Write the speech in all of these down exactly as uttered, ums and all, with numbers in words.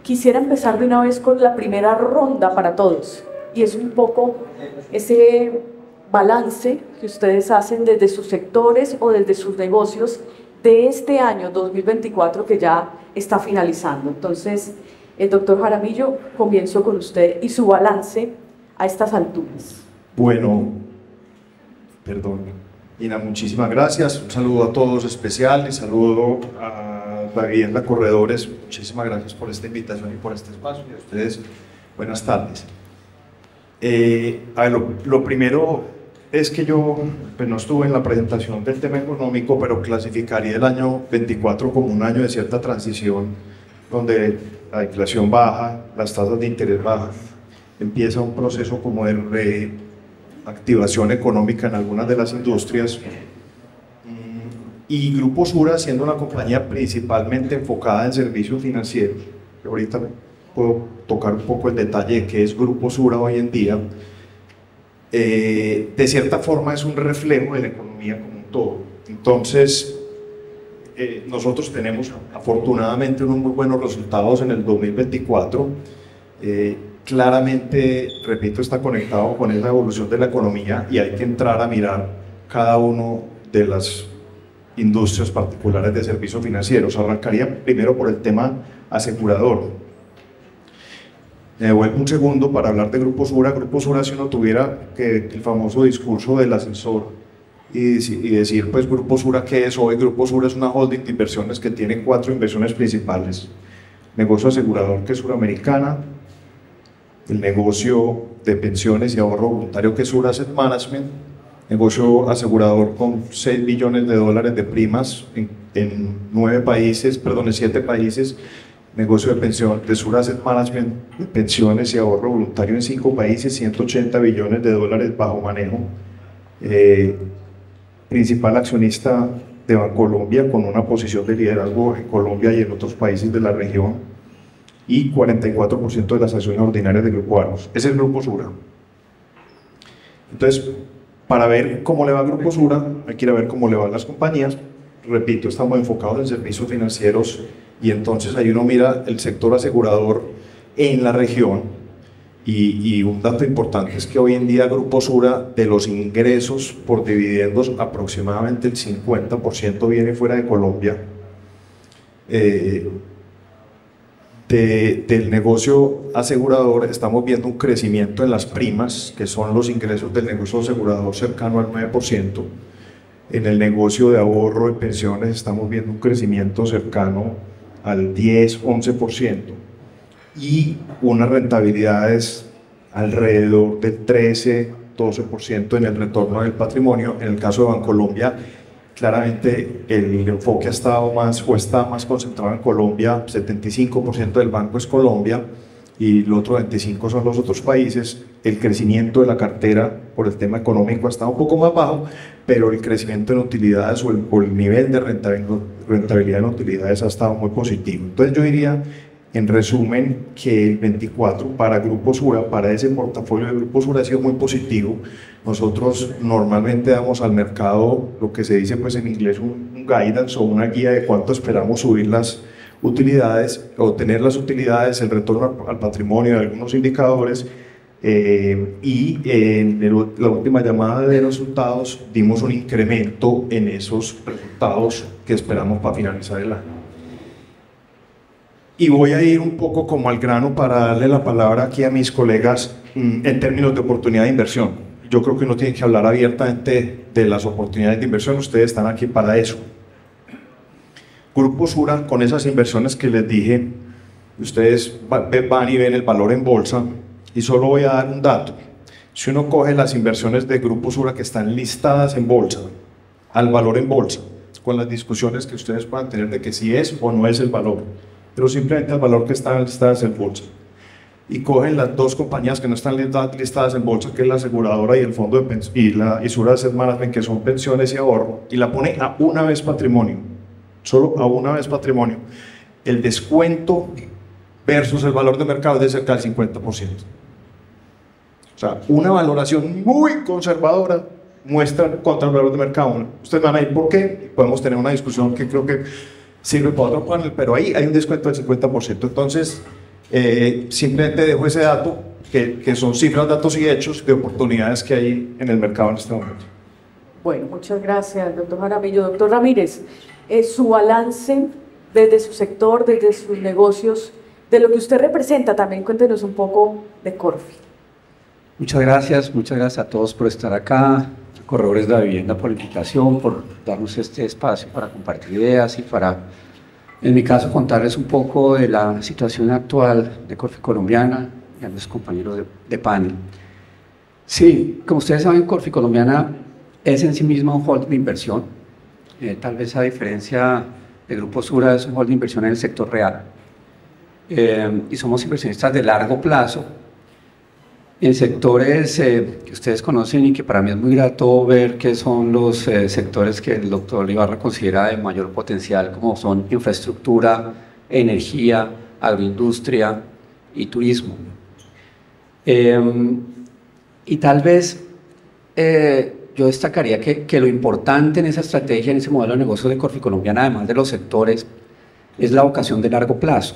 quisiera empezar de una vez con la primera ronda para todos, y es un poco ese balance que ustedes hacen desde sus sectores o desde sus negocios de este año dos mil veinticuatro que ya está finalizando. Entonces, el doctor Jaramillo, comienzo con usted y su balance a estas alturas. Bueno, perdón, Ina, muchísimas gracias. Un saludo a todos especial, y saludo a la vivienda Corredores. Muchísimas gracias por esta invitación y por este espacio. Y a ustedes, buenas tardes. Eh, a ver, lo, lo primero es que yo pues, no estuve en la presentación del tema económico, pero clasificaría el año veinticuatro como un año de cierta transición, donde la inflación baja, las tasas de interés bajan, empieza un proceso como de reactivación económica en algunas de las industrias, y Grupo Sura, siendo una compañía principalmente enfocada en servicios financieros, que ahorita puedo tocar un poco el detalle de qué es Grupo Sura hoy en día, eh, de cierta forma es un reflejo de la economía como un todo. Entonces, eh, nosotros tenemos afortunadamente unos muy buenos resultados en el dos mil veinticuatro. Eh, claramente, repito, está conectado con esa evolución de la economía y hay que entrar a mirar cada uno de las industrias particulares de servicios financieros. Arrancaría primero por el tema asegurador. Me devuelvo un segundo para hablar de Grupo Sura. Grupo Sura, si uno tuviera que el famoso discurso del ascensor y, y decir, pues Grupo Sura, ¿qué es hoy? Grupo Sura es una holding de inversiones que tiene cuatro inversiones principales: negocio asegurador, que es Suramericana; el negocio de pensiones y ahorro voluntario, que es Sura Asset Management; negocio asegurador con seis billones de dólares de primas en, en nueve países, perdón, en siete países; negocio de pensión de Sura Asset Management, pensiones y ahorro voluntario en cinco países, ciento ochenta billones de dólares bajo manejo; eh, principal accionista de Bancolombia, con una posición de liderazgo en Colombia y en otros países de la región, y cuarenta y cuatro por ciento de las acciones ordinarias del Grupo Argos. Ese es el Grupo Sura. Entonces, para ver cómo le va a Grupo Sura, hay que ir a ver cómo le van las compañías. Repito, estamos enfocados en servicios financieros, y entonces ahí uno mira el sector asegurador en la región, y, y un dato importante es que hoy en día Grupo Sura, de los ingresos por dividendos, aproximadamente el cincuenta por ciento viene fuera de Colombia. Eh, de, del negocio asegurador estamos viendo un crecimiento en las primas, que son los ingresos del negocio asegurador, cercano al nueve por ciento. En el negocio de ahorro y pensiones estamos viendo un crecimiento cercano al diez, once por ciento, y unas rentabilidades alrededor del trece, doce por ciento en el retorno del patrimonio. En el caso de Bancolombia, claramente el enfoque ha estado más o está más concentrado en Colombia. Setenta y cinco por ciento del banco es Colombia y el otro veinticinco por ciento son los otros países. El crecimiento de la cartera por el tema económico ha estado un poco más bajo, pero el crecimiento en utilidades o el, o el nivel de rentabilidad en utilidades ha estado muy positivo. Entonces yo diría, en resumen, que el veinticuatro para Grupo Sura, para ese portafolio de Grupo Sura, ha sido muy positivo. Nosotros normalmente damos al mercado lo que se dice pues en inglés un, un guidance o una guía de cuánto esperamos subir las utilidades, obtener las utilidades, el retorno al patrimonio de algunos indicadores, eh, y en el, la última llamada de resultados dimos un incremento en esos resultados que esperamos para finalizar el año. Y voy a ir un poco como al grano para darle la palabra aquí a mis colegas mmm, en términos de oportunidad de inversión. Yo creo que uno tiene que hablar abiertamente de las oportunidades de inversión, ustedes están aquí para eso. Grupo Sura, con esas inversiones que les dije, ustedes van y ven el valor en bolsa, y solo voy a dar un dato. Si uno coge las inversiones de Grupo Sura que están listadas en bolsa, al valor en bolsa, con las discusiones que ustedes puedan tener de que si es o no es el valor, pero simplemente al valor que están listadas en bolsa, y cogen las dos compañías que no están listadas en bolsa, que es la aseguradora y el fondo de pensiones, y la y Sura Asset Management, que son pensiones y ahorro, y la pone a una vez patrimonio, solo a una vez patrimonio, el descuento versus el valor de mercado es de cerca del cincuenta por ciento. O sea, una valoración muy conservadora muestra contra el valor de mercado. Ustedes van a ir por qué, podemos tener una discusión que creo que sirve para otro panel, pero ahí hay un descuento del cincuenta por ciento. Entonces, Eh, simplemente dejo ese dato, que, que son cifras, datos y hechos de oportunidades que hay en el mercado en este momento. Bueno, muchas gracias, doctor Jaramillo. Doctor Ramírez, eh, su balance desde su sector, desde sus negocios, de lo que usted representa, también cuéntenos un poco de Corfi. Muchas gracias, muchas gracias a todos por estar acá, a Corredores de la Vivienda por la invitación, por darnos este espacio para compartir ideas y para, en mi caso, contarles un poco de la situación actual de Corfi Colombiana y a mis compañeros de, de panel. Sí, como ustedes saben, Corfi Colombiana es en sí misma un holding de inversión, eh, tal vez a diferencia del Grupo Sura, es un holding de inversión en el sector real, eh, y somos inversionistas de largo plazo en sectores eh, que ustedes conocen y que para mí es muy grato ver que son los eh, sectores que el doctor Ibarra considera de mayor potencial, como son infraestructura, energía, agroindustria y turismo. Eh, y tal vez eh, yo destacaría que, que lo importante en esa estrategia, en ese modelo de negocio de Corfi Colombiana, además de los sectores, es la vocación de largo plazo.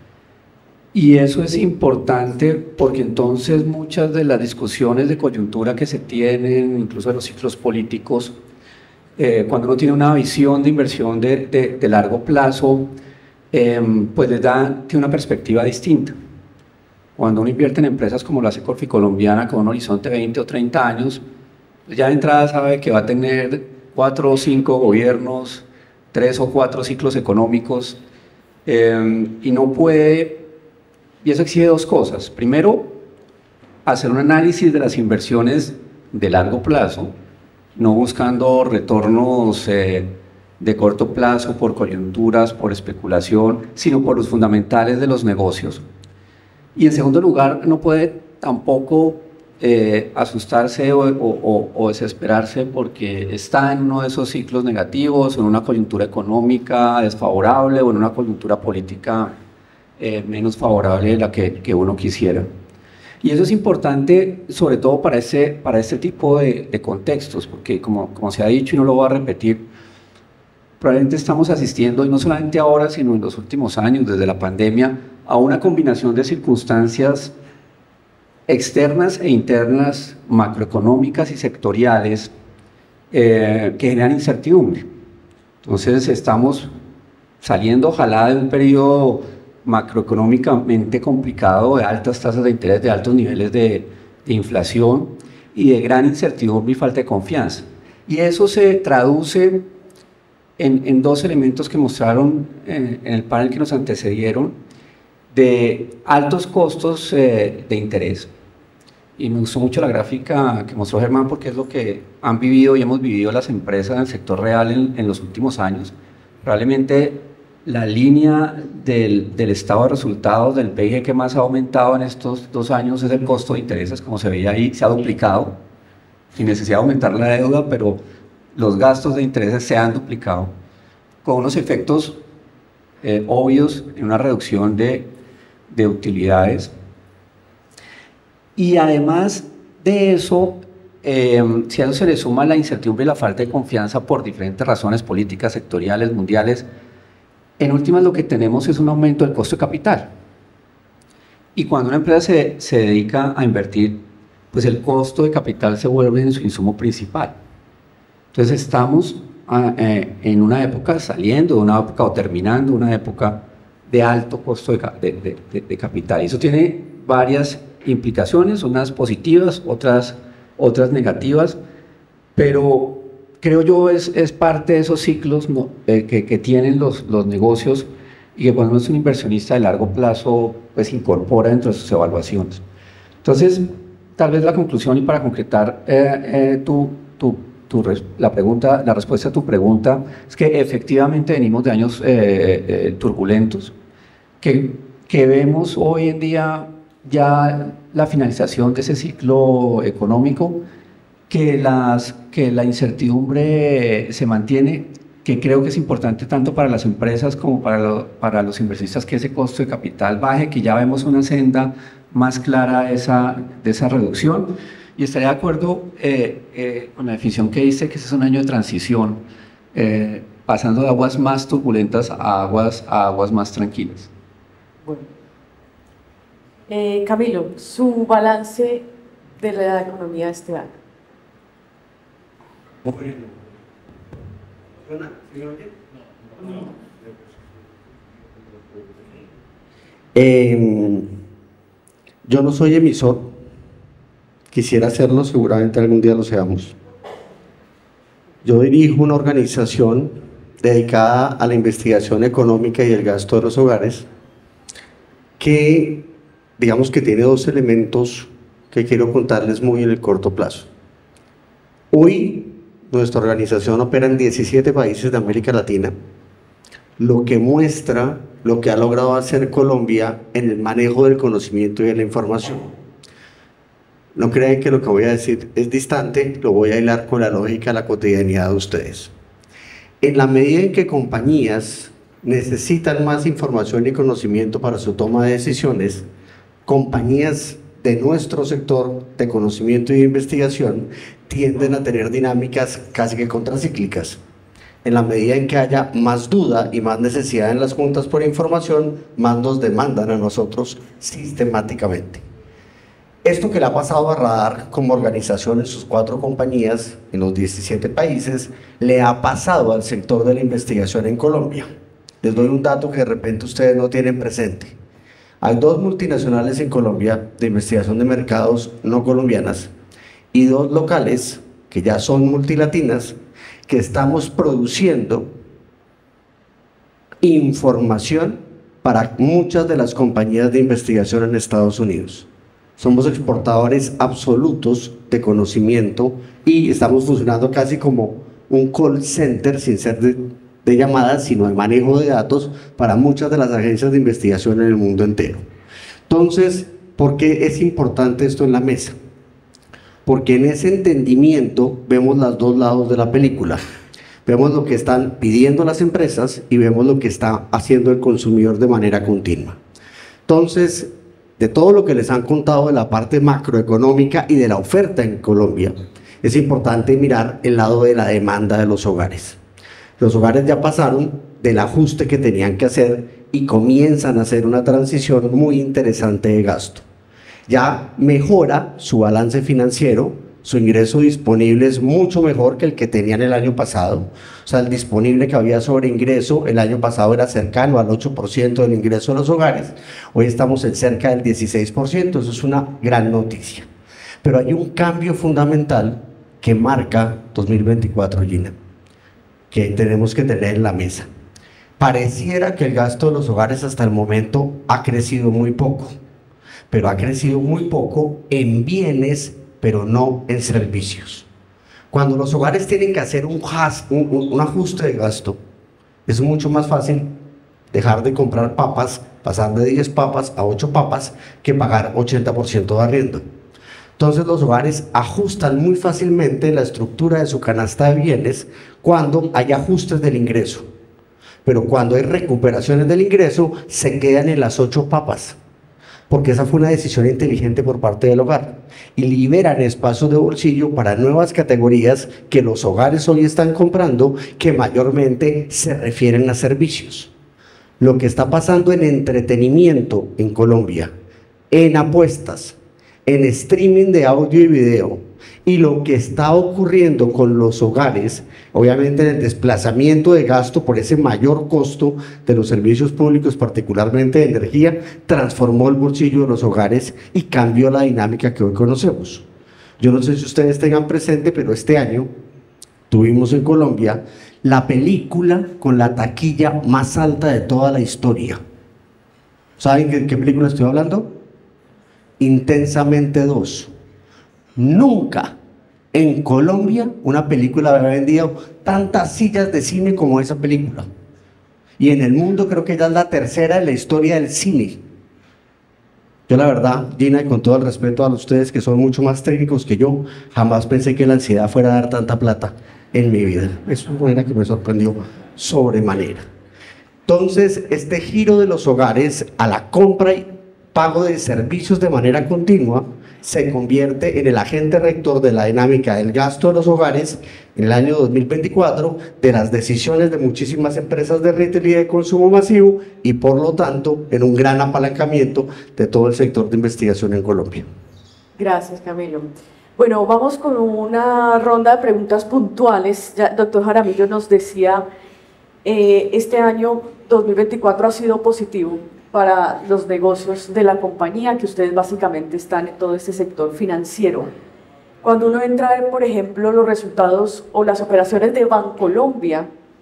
Y eso es importante porque entonces muchas de las discusiones de coyuntura que se tienen, incluso de los ciclos políticos, eh, cuando uno tiene una visión de inversión de, de, de largo plazo, eh, pues les da, tiene una perspectiva distinta. Cuando uno invierte en empresas como la hace Corfi Colombiana, con un horizonte de veinte o treinta años, ya de entrada sabe que va a tener cuatro o cinco gobiernos, tres o cuatro ciclos económicos, eh, y no puede, y eso exige dos cosas. Primero, hacer un análisis de las inversiones de largo plazo, no buscando retornos eh, de corto plazo por coyunturas, por especulación, sino por los fundamentales de los negocios. Y en segundo lugar, no puede tampoco Eh, asustarse o, o, o desesperarse porque está en uno de esos ciclos negativos, en una coyuntura económica desfavorable o en una coyuntura política eh, menos favorable de la que, que uno quisiera. Y eso es importante sobre todo para, ese, para este tipo de, de contextos, porque como, como se ha dicho y no lo voy a repetir, probablemente estamos asistiendo, y no solamente ahora, sino en los últimos años, desde la pandemia, a una combinación de circunstancias externas e internas, macroeconómicas y sectoriales, eh, que generan incertidumbre. Entonces estamos saliendo ojalá de un periodo macroeconómicamente complicado, de altas tasas de interés, de altos niveles de, de inflación y de gran incertidumbre y falta de confianza. Y eso se traduce en, en dos elementos que mostraron en, en el panel que nos antecedieron, de altos costos eh, de interés. Y me gustó mucho la gráfica que mostró Germán porque es lo que han vivido y hemos vivido las empresas en el sector real en, en los últimos años. Probablemente la línea del, del estado de resultados del P I G que más ha aumentado en estos dos años es el costo de intereses, como se veía ahí, se ha duplicado, sin necesidad de aumentar la deuda, pero los gastos de intereses se han duplicado, con unos efectos eh, obvios en una reducción de, de utilidades. Y además de eso, eh, si a eso se le suma la incertidumbre y la falta de confianza por diferentes razones políticas, sectoriales, mundiales, en últimas lo que tenemos es un aumento del costo de capital. Y cuando una empresa se, se dedica a invertir, pues el costo de capital se vuelve en su insumo principal. Entonces estamos a, eh, en una época saliendo de una época o terminando una época de alto costo de, de, de, de capital. Y eso tiene varias implicaciones, unas positivas, otras, otras negativas, pero creo yo es, es parte de esos ciclos, ¿no?, eh, que, que tienen los, los negocios y que cuando uno es un inversionista de largo plazo, pues incorpora dentro de sus evaluaciones. Entonces, tal vez la conclusión y para concretar eh, eh, tu, tu, tu, la, pregunta, la respuesta a tu pregunta es que efectivamente venimos de años eh, eh, turbulentos, que, que vemos hoy en día ya la finalización de ese ciclo económico, que, las, que la incertidumbre se mantiene, que creo que es importante tanto para las empresas como para, lo, para los inversionistas que ese costo de capital baje, que ya vemos una senda más clara de esa, de esa reducción. Y estaría de acuerdo eh, eh, con la definición que dice que ese es un año de transición, eh, pasando de aguas más turbulentas a aguas, a aguas más tranquilas. Bueno. Eh, Camilo, su balance de la economía de este año. Eh, yo no soy emisor, quisiera hacerlo, seguramente algún día lo seamos. Yo dirijo una organización dedicada a la investigación económica y el gasto de los hogares que, digamos que tiene dos elementos que quiero contarles muy en el corto plazo. Hoy nuestra organización opera en diecisiete países de América Latina, lo que muestra lo que ha logrado hacer Colombia en el manejo del conocimiento y de la información. No crean que lo que voy a decir es distante, lo voy a hilar con la lógica de la cotidianidad de ustedes. En la medida en que compañías necesitan más información y conocimiento para su toma de decisiones, compañías de nuestro sector de conocimiento y de investigación tienden a tener dinámicas casi que contracíclicas. En la medida en que haya más duda y más necesidad en las juntas por información, más nos demandan a nosotros sistemáticamente. Esto que le ha pasado a Radar como organización en sus cuatro compañías en los diecisiete países, le ha pasado al sector de la investigación en Colombia. Les doy un dato que de repente ustedes no tienen presente. Hay dos multinacionales en Colombia de investigación de mercados no colombianas y dos locales que ya son multilatinas que estamos produciendo información para muchas de las compañías de investigación en Estados Unidos. Somos exportadores absolutos de conocimiento y estamos funcionando casi como un call center sin ser de, de llamadas, sino de manejo de datos para muchas de las agencias de investigación en el mundo entero. Entonces, ¿por qué es importante esto en la mesa? Porque en ese entendimiento vemos los dos lados de la película. Vemos lo que están pidiendo las empresas y vemos lo que está haciendo el consumidor de manera continua. Entonces, de todo lo que les han contado de la parte macroeconómica y de la oferta en Colombia, es importante mirar el lado de la demanda de los hogares. Los hogares ya pasaron del ajuste que tenían que hacer y comienzan a hacer una transición muy interesante de gasto. Ya mejora su balance financiero, su ingreso disponible es mucho mejor que el que tenían el año pasado. O sea, el disponible que había sobre ingreso el año pasado era cercano al ocho por ciento del ingreso de los hogares. Hoy estamos en cerca del dieciséis por ciento, eso es una gran noticia. Pero hay un cambio fundamental que marca dos mil veinticuatro, Gina, que tenemos que tener en la mesa. Pareciera que el gasto de los hogares hasta el momento ha crecido muy poco, pero ha crecido muy poco en bienes, pero no en servicios. Cuando los hogares tienen que hacer un, un, un ajuste de gasto, es mucho más fácil dejar de comprar papas, pasar de diez papas a ocho papas, que pagar ochenta por ciento de arriendo. Entonces los hogares ajustan muy fácilmente la estructura de su canasta de bienes cuando hay ajustes del ingreso. Pero cuando hay recuperaciones del ingreso, se quedan en las ocho papas. Porque esa fue una decisión inteligente por parte del hogar y liberan espacios de bolsillo para nuevas categorías que los hogares hoy están comprando, que mayormente se refieren a servicios. Lo que está pasando en entretenimiento en Colombia, en apuestas, en streaming de audio y video, y lo que está ocurriendo con los hogares, obviamente en el desplazamiento de gasto por ese mayor costo de los servicios públicos, particularmente de energía, transformó el bolsillo de los hogares y cambió la dinámica que hoy conocemos. Yo no sé si ustedes tengan presente, pero este año tuvimos en Colombia la película con la taquilla más alta de toda la historia. ¿Saben de qué película estoy hablando? Intensamente dos. Nunca en Colombia una película había vendido tantas sillas de cine como esa película. Y en el mundo creo que ya es la tercera en la historia del cine. Yo la verdad, Gina, y con todo el respeto a ustedes que son mucho más técnicos que yo, jamás pensé que la ansiedad fuera a dar tanta plata en mi vida. Eso es una que me sorprendió sobremanera. Entonces, este giro de los hogares a la compra y pago de servicios de manera continua se convierte en el agente rector de la dinámica del gasto de los hogares en el año dos mil veinticuatro, de las decisiones de muchísimas empresas de retail y de consumo masivo, y por lo tanto en un gran apalancamiento de todo el sector de investigación en Colombia. Gracias, Camilo. Bueno, vamos con una ronda de preguntas puntuales. Ya, doctor Jaramillo nos decía, eh, este año dos mil veinticuatro ha sido positivo para los negocios de la compañía, que ustedes básicamente están en todo este sector financiero. Cuando uno entra a ver, por ejemplo, los resultados o las operaciones de Bancolombia,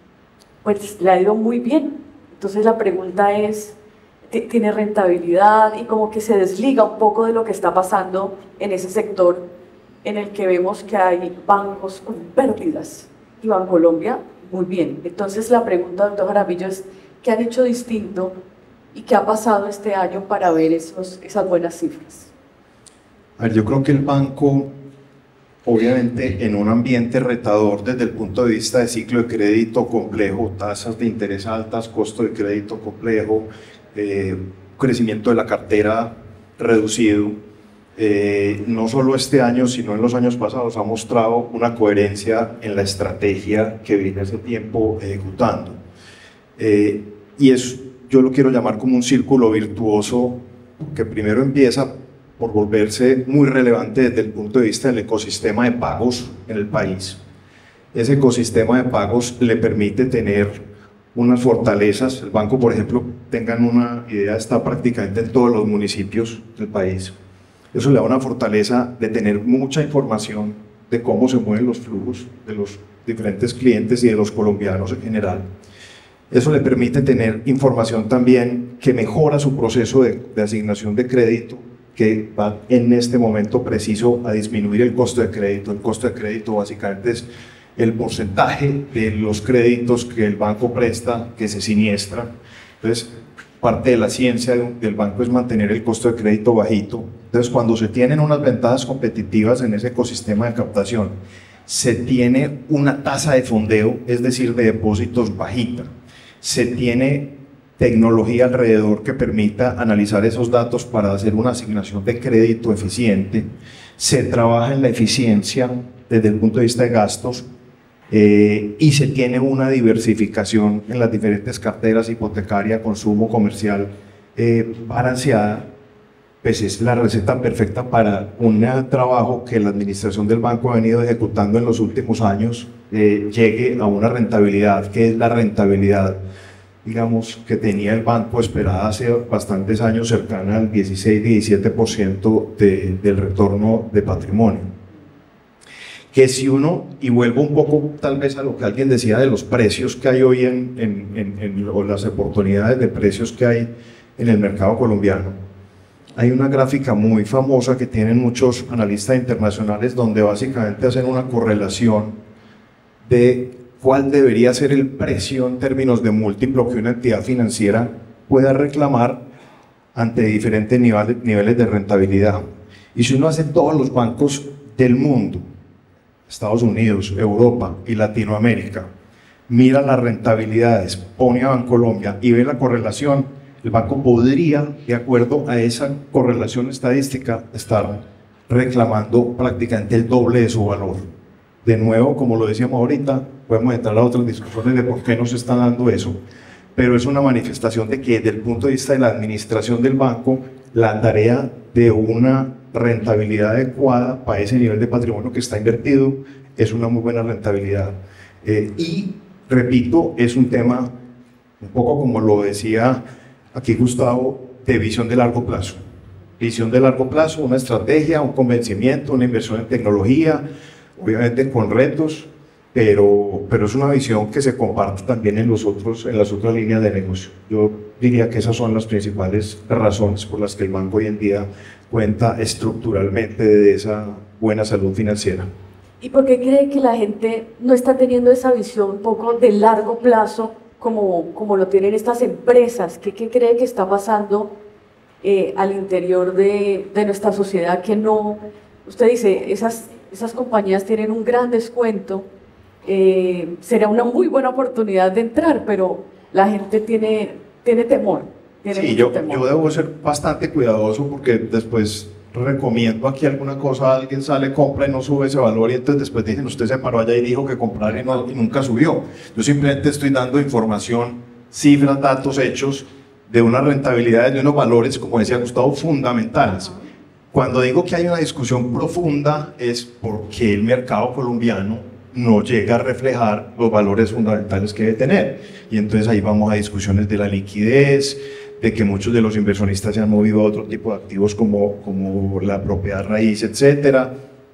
pues le ha ido muy bien. Entonces la pregunta es, ¿tiene rentabilidad? Y como que se desliga un poco de lo que está pasando en ese sector en el que vemos que hay bancos con pérdidas y Bancolombia muy bien. Entonces la pregunta, doctor Jaramillo, es ¿qué han hecho distinto y qué ha pasado este año para ver esos, esas buenas cifras? A ver, yo creo que el banco, obviamente en un ambiente retador desde el punto de vista de ciclo de crédito complejo, tasas de interés altas, costo de crédito complejo, eh, crecimiento de la cartera reducido, Eh, no solo este año, sino en los años pasados, ha mostrado una coherencia en la estrategia que viene hace tiempo ejecutando. Eh, y es, yo lo quiero llamar como un círculo virtuoso, que primero empieza por volverse muy relevante desde el punto de vista del ecosistema de pagos en el país. Ese ecosistema de pagos le permite tener unas fortalezas. El banco, por ejemplo, tengan una idea, está prácticamente en todos los municipios del país. Eso le da una fortaleza de tener mucha información de cómo se mueven los flujos de los diferentes clientes y de los colombianos en general. Eso le permite tener información también que mejora su proceso de, de asignación de crédito, que va en este momento preciso a disminuir el costo de crédito. El costo de crédito básicamente es el porcentaje de los créditos que el banco presta que se siniestra. Entonces, parte de la ciencia del banco es mantener el costo de crédito bajito. Entonces, cuando se tienen unas ventajas competitivas en ese ecosistema de captación, se tiene una tasa de fondeo, es decir, de depósitos bajita, se tiene tecnología alrededor que permita analizar esos datos para hacer una asignación de crédito eficiente, se trabaja en la eficiencia desde el punto de vista de gastos, Eh, y se tiene una diversificación en las diferentes carteras, hipotecaria, consumo, comercial, eh, balanceada. Pues es la receta perfecta para un trabajo que la administración del banco ha venido ejecutando en los últimos años, eh, llegue a una rentabilidad que es la rentabilidad, digamos, que tenía el banco esperada hace bastantes años, cercana al dieciséis a diecisiete por ciento de, del retorno de patrimonio. Que si uno, y vuelvo un poco tal vez a lo que alguien decía de los precios que hay hoy en, en, en, en o las oportunidades de precios que hay en el mercado colombiano, hay una gráfica muy famosa que tienen muchos analistas internacionales donde básicamente hacen una correlación de cuál debería ser el precio en términos de múltiplo que una entidad financiera pueda reclamar ante diferentes niveles, niveles de rentabilidad. Y si uno hace todos los bancos del mundo, Estados Unidos, Europa y Latinoamérica, mira las rentabilidades, pone a Bancolombia y ve la correlación, el banco podría, de acuerdo a esa correlación estadística, estar reclamando prácticamente el doble de su valor. De nuevo, como lo decíamos ahorita, podemos entrar a otras discusiones de por qué nos está dando eso, pero es una manifestación de que desde el punto de vista de la administración del banco, la tarea de una rentabilidad adecuada para ese nivel de patrimonio que está invertido es una muy buena rentabilidad. Eh, y, repito, es un tema, un poco como lo decía aquí Gustavo, de visión de largo plazo. Visión de largo plazo, una estrategia, un convencimiento, una inversión en tecnología, obviamente con retos, pero, pero es una visión que se comparte también en, los otros, en las otras líneas de negocio. Yo diría que esas son las principales razones por las que el banco hoy en día cuenta estructuralmente de esa buena salud financiera. ¿Y por qué cree que la gente no está teniendo esa visión un poco de largo plazo como, como lo tienen estas empresas? ¿Qué, qué cree que está pasando eh, al interior de, de nuestra sociedad que no? Usted dice, esas, esas compañías tienen un gran descuento, eh, será una muy buena oportunidad de entrar, pero la gente tiene, tiene temor. Tiene sí, yo, temor. yo debo ser bastante cuidadoso porque después recomiendo aquí alguna cosa, alguien sale, compra y no sube ese valor y entonces después dicen, usted se paró allá y dijo que comprar y, no, y nunca subió. Yo simplemente estoy dando información, cifras, datos, hechos de unas rentabilidades, de unos valores, como decía Gustavo, fundamentales. Cuando digo que hay una discusión profunda es porque el mercado colombiano no llega a reflejar los valores fundamentales que debe tener. Y entonces ahí vamos a discusiones de la liquidez, de que muchos de los inversionistas se han movido a otro tipo de activos como, como la propiedad raíz, etcétera,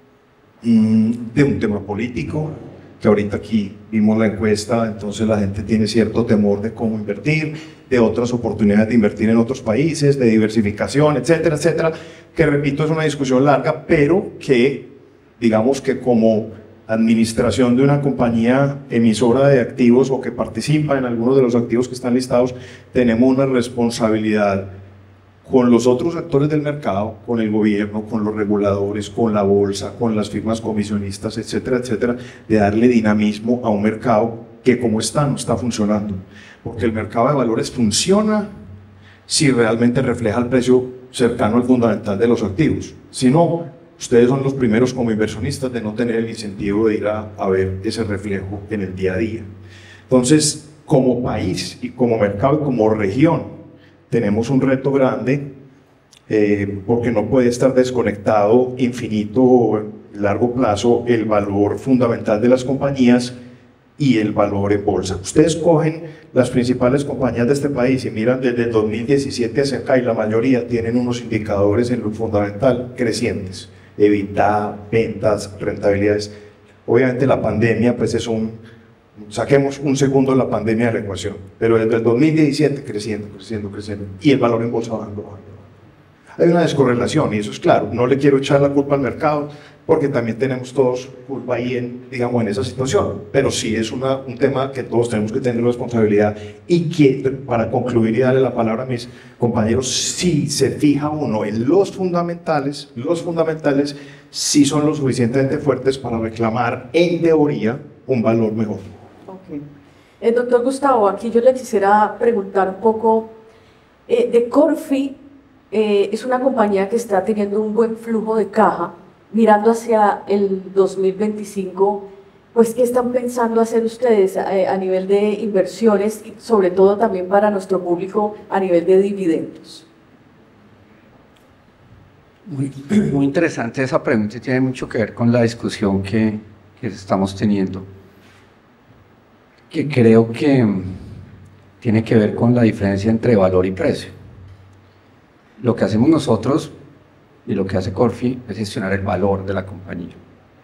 de un tema político, que ahorita aquí vimos la encuesta, entonces la gente tiene cierto temor de cómo invertir, de otras oportunidades de invertir en otros países, de diversificación, etcétera, etcétera, que repito es una discusión larga, pero que digamos que como administración de una compañía emisora de activos o que participa en algunos de los activos que están listados, tenemos una responsabilidad con los otros actores del mercado, con el gobierno, con los reguladores, con la bolsa, con las firmas comisionistas, etcétera, etcétera, de darle dinamismo a un mercado que como está no está funcionando, porque el mercado de valores funciona si realmente refleja el precio cercano al fundamental de los activos. Si no, ustedes son los primeros como inversionistas de no tener el incentivo de ir a, a ver ese reflejo en el día a día. Entonces, como país y como mercado y como región, tenemos un reto grande eh, porque no puede estar desconectado infinito o a largo plazo el valor fundamental de las compañías y el valor en bolsa. Ustedes cogen las principales compañías de este país y miran desde el dos mil diecisiete hacia acá y la mayoría tienen unos indicadores en lo fundamental crecientes. EBITDA, ventas, rentabilidades. Obviamente la pandemia pues es un, saquemos un segundo la pandemia de la ecuación, pero desde el dos mil diecisiete creciendo, creciendo, creciendo y el valor en bolsa bajando, bajando. Hay una descorrelación y eso es claro, no le quiero echar la culpa al mercado porque también tenemos todos culpa ahí en, digamos, en esa situación, pero sí es una, un tema que todos tenemos que tener responsabilidad y que, para concluir y darle la palabra a mis compañeros, si se fija uno en los fundamentales, los fundamentales sí son lo suficientemente fuertes para reclamar, en teoría, un valor mejor. Okay. Eh, doctor Gustavo, aquí yo le quisiera preguntar un poco eh, de Corfi. Eh, es una compañía que está teniendo un buen flujo de caja. Mirando hacia el dos mil veinticinco, pues, ¿qué están pensando hacer ustedes a, a nivel de inversiones y sobre todo también para nuestro público a nivel de dividendos? Muy, muy interesante esa pregunta y tiene mucho que ver con la discusión que, que estamos teniendo, que creo que tiene que ver con la diferencia entre valor y precio. Lo que hacemos nosotros y lo que hace Corfi es gestionar el valor de la compañía.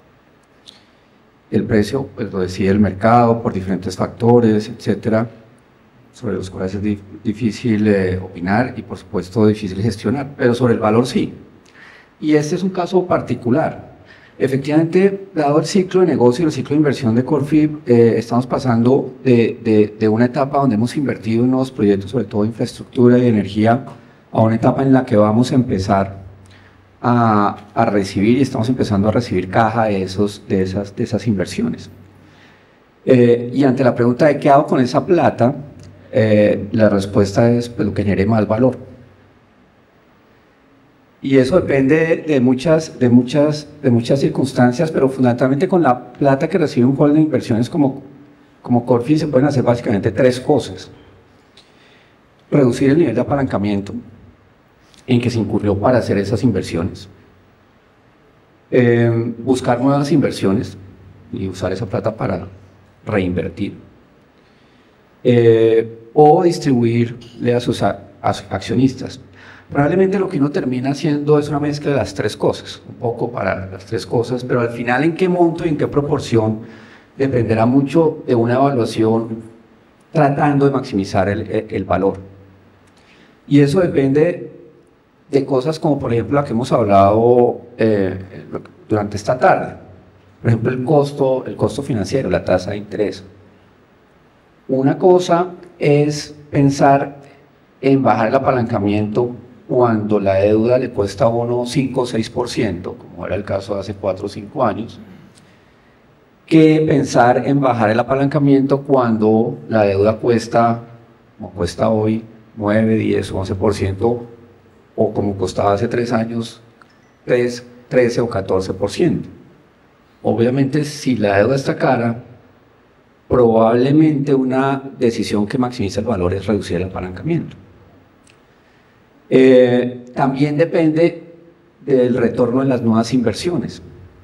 El precio pues lo decide el mercado por diferentes factores, etcétera, sobre los cuales es di difícil eh, opinar y por supuesto difícil gestionar, pero sobre el valor sí. Y este es un caso particular. Efectivamente, dado el ciclo de negocio y el ciclo de inversión de Corfi, eh, estamos pasando de, de, de una etapa donde hemos invertido en nuevos proyectos, sobre todo infraestructura y energía, a una etapa en la que vamos a empezar A, a recibir y estamos empezando a recibir caja de, esos, de, esas, de esas inversiones. Eh, y ante la pregunta de qué hago con esa plata, eh, la respuesta es pues, lo que genere más valor. Y eso depende de muchas, de, muchas, de muchas circunstancias, pero fundamentalmente con la plata que recibe un fondo de inversiones como, como Corfi se pueden hacer básicamente tres cosas. Reducir el nivel de apalancamiento en que se incurrió para hacer esas inversiones, eh, buscar nuevas inversiones y usar esa plata para reinvertir, eh, o distribuirle a sus a, a accionistas. Probablemente lo que uno termina haciendo es una mezcla de las tres cosas, un poco para las tres cosas, pero al final en qué monto y en qué proporción dependerá mucho de una evaluación tratando de maximizar el, el, el valor. Y eso depende de cosas como por ejemplo la que hemos hablado eh, durante esta tarde, por ejemplo el costo, el costo financiero, la tasa de interés. Una cosa es pensar en bajar el apalancamiento cuando la deuda le cuesta a uno cinco o seis por ciento, como era el caso de hace cuatro o cinco años, que pensar en bajar el apalancamiento cuando la deuda cuesta, como cuesta hoy, nueve, diez o once por ciento, o como costaba hace tres años, tres, trece o catorce por ciento. Obviamente, si la deuda está cara, probablemente una decisión que maximiza el valor es reducir el apalancamiento. Eh, también depende del retorno de las nuevas inversiones.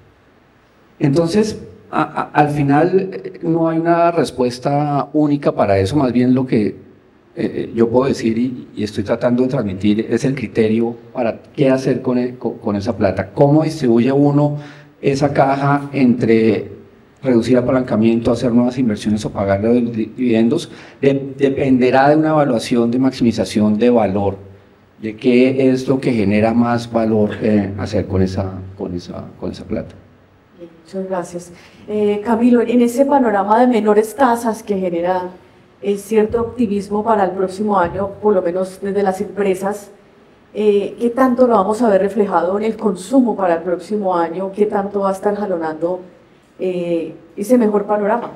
Entonces, a, a, al final no hay una respuesta única para eso, más bien lo que eh, yo puedo decir y, y estoy tratando de transmitir es el criterio para qué hacer con, el, con, con esa plata, cómo distribuye uno esa caja entre reducir apalancamiento, hacer nuevas inversiones o pagar los dividendos, de, dependerá de una evaluación de maximización de valor, de qué es lo que genera más valor eh, hacer con esa, con, esa, con esa plata. Muchas gracias. Eh, Camilo, en ese panorama de menores tasas que genera eh, cierto optimismo para el próximo año, por lo menos desde las empresas, eh, ¿qué tanto lo vamos a ver reflejado en el consumo para el próximo año? ¿Qué tanto va a estar jalonando eh, ese mejor panorama?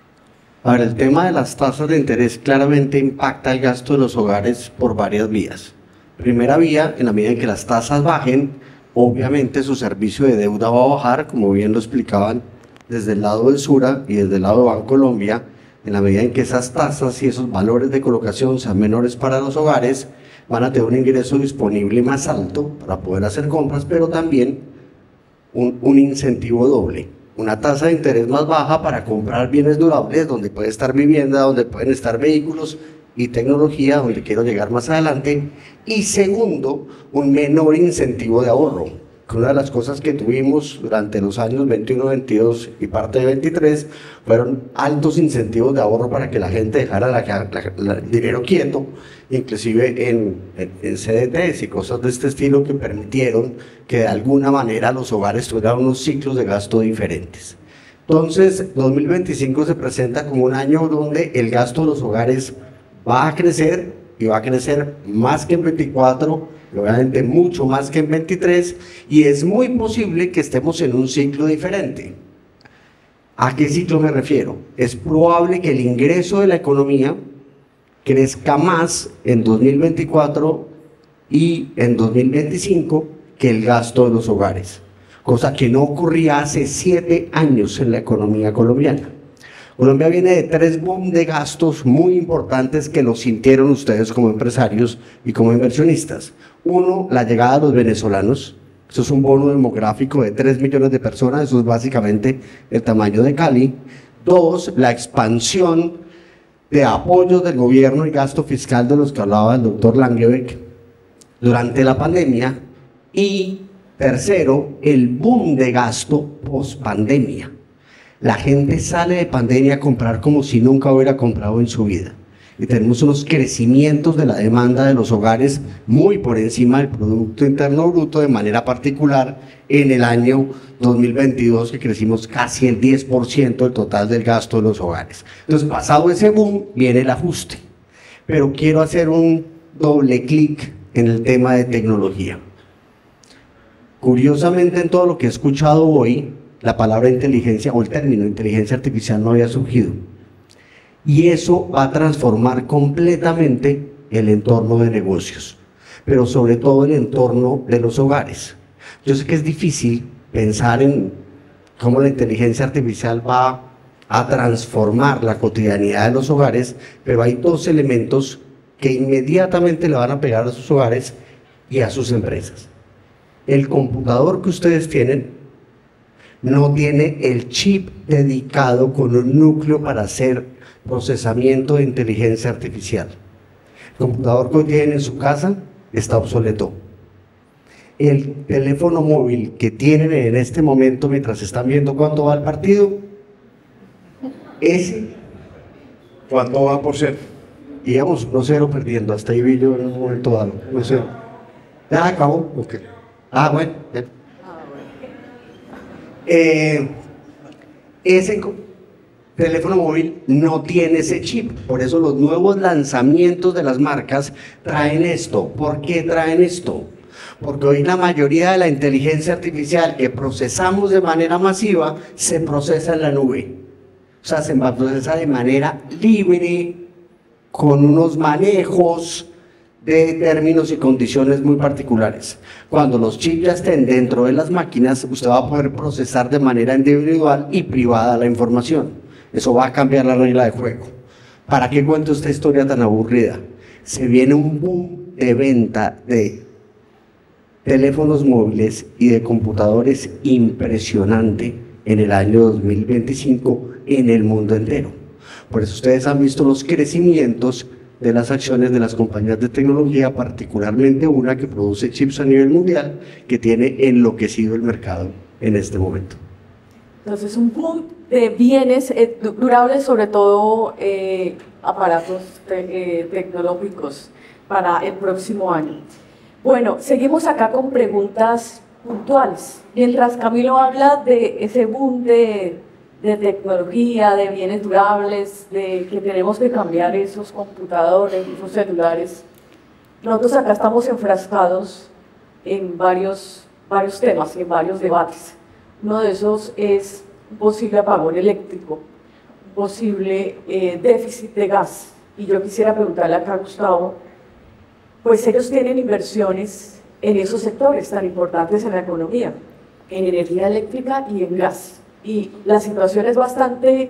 A ver, el tema de las tasas de interés claramente impacta el gasto de los hogares por varias vías. Primera vía, en la medida en que las tasas bajen, obviamente su servicio de deuda va a bajar, como bien lo explicaban desde el lado del Sura y desde el lado de Bancolombia. En la medida en que esas tasas y esos valores de colocación sean menores para los hogares, van a tener un ingreso disponible más alto para poder hacer compras, pero también un, un incentivo doble. Una tasa de interés más baja para comprar bienes durables, donde puede estar vivienda, donde pueden estar vehículos y tecnología, donde quiero llegar más adelante. Y segundo, un menor incentivo de ahorro, que una de las cosas que tuvimos durante los años veintiuno, veintidós y parte de veintitrés fueron altos incentivos de ahorro para que la gente dejara la, la, la, el dinero quieto, inclusive en, en, en C D Ts y cosas de este estilo que permitieron que de alguna manera los hogares tuvieran unos ciclos de gasto diferentes. Entonces, dos mil veinticinco se presenta como un año donde el gasto de los hogares va a crecer y va a crecer más que en veinticuatro, y obviamente mucho más que en veintitrés, y es muy posible que estemos en un ciclo diferente. ¿A qué ciclo me refiero? Es probable que el ingreso de la economía crezca más en dos mil veinticuatro y en dos mil veinticinco que el gasto de los hogares, cosa que no ocurría hace siete años en la economía colombiana. Colombia viene de tres boom de gastos muy importantes que lo sintieron ustedes como empresarios y como inversionistas. Uno, la llegada de los venezolanos. Eso es un bono demográfico de tres millones de personas, eso es básicamente el tamaño de Cali. Dos, la expansión de apoyos del gobierno y gasto fiscal de los que hablaba el doctor Langebeck durante la pandemia. Y tercero, el boom de gasto post pandemia. La gente sale de pandemia a comprar como si nunca hubiera comprado en su vida. Y tenemos unos crecimientos de la demanda de los hogares muy por encima del Producto Interno Bruto, de manera particular en el año dos mil veintidós, que crecimos casi el diez por ciento del total del gasto de los hogares. Entonces, pasado ese boom, viene el ajuste. Pero quiero hacer un doble clic en el tema de tecnología. Curiosamente, en todo lo que he escuchado hoy, la palabra inteligencia o el término inteligencia artificial no había surgido. Y eso va a transformar completamente el entorno de negocios, pero sobre todo el entorno de los hogares. Yo sé que es difícil pensar en cómo la inteligencia artificial va a transformar la cotidianidad de los hogares, pero hay dos elementos que inmediatamente le van a pegar a sus hogares y a sus empresas. El computador que ustedes tienen no tiene el chip dedicado con un núcleo para hacer procesamiento de inteligencia artificial. El computador que hoy tienen en su casa está obsoleto. El teléfono móvil que tienen en este momento mientras están viendo cuánto va el partido, ese, ¿cuánto va por ser? digamos, uno cero perdiendo, hasta ahí vi yo en un momento dado, uno cero. ¿Ya acabó? Ok. Ah, bueno. Eh, ese teléfono móvil no tiene ese chip, por eso los nuevos lanzamientos de las marcas traen esto. ¿Por qué traen esto? Porque hoy la mayoría de la inteligencia artificial que procesamos de manera masiva se procesa en la nube, o sea, se procesa de manera libre, con unos manejos de términos y condiciones muy particulares. Cuando los chips ya estén dentro de las máquinas, usted va a poder procesar de manera individual y privada la información. Eso va a cambiar la regla de juego. ¿Para qué cuento esta historia tan aburrida? Se viene un boom de venta de teléfonos móviles y de computadores impresionante en el año dos mil veinticinco en el mundo entero. Por eso ustedes han visto los crecimientos de las acciones de las compañías de tecnología, particularmente una que produce chips a nivel mundial, que tiene enloquecido el mercado en este momento. Entonces, un boom de bienes eh, durables, sobre todo eh, aparatos te, eh, tecnológicos para el próximo año. Bueno, seguimos acá con preguntas puntuales. Mientras Camilo habla de ese boom de, de tecnología, de bienes durables, de que tenemos que cambiar esos computadores, esos celulares, nosotros acá estamos enfrascados en varios, varios temas, en varios debates. Uno de esos es un posible apagón eléctrico, un posible eh, déficit de gas. Y yo quisiera preguntarle acá a Gustavo, pues ellos tienen inversiones en esos sectores tan importantes en la economía, en energía eléctrica y en gas. Y la situación es bastante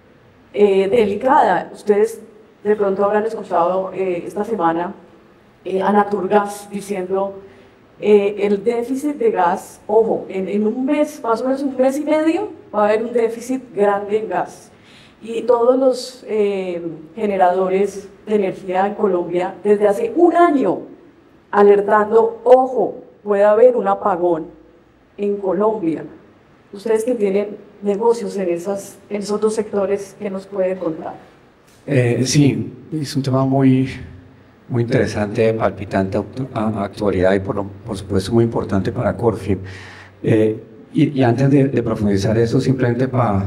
eh, delicada. Ustedes de pronto habrán escuchado eh, esta semana eh, a Naturgas diciendo eh, el déficit de gas, ojo, en, en un mes, más o menos un mes y medio, va a haber un déficit grande en gas. Y todos los eh, generadores de energía en Colombia, desde hace un año, alertando, ojo, puede haber un apagón en Colombia. Ustedes que tienen negocios en, esas, en esos dos sectores, ¿qué nos puede contar? Eh, sí, es un tema muy, muy interesante, palpitante actualidad y por, por supuesto muy importante para Corfin. Eh, y, y antes de, de profundizar eso, simplemente pa,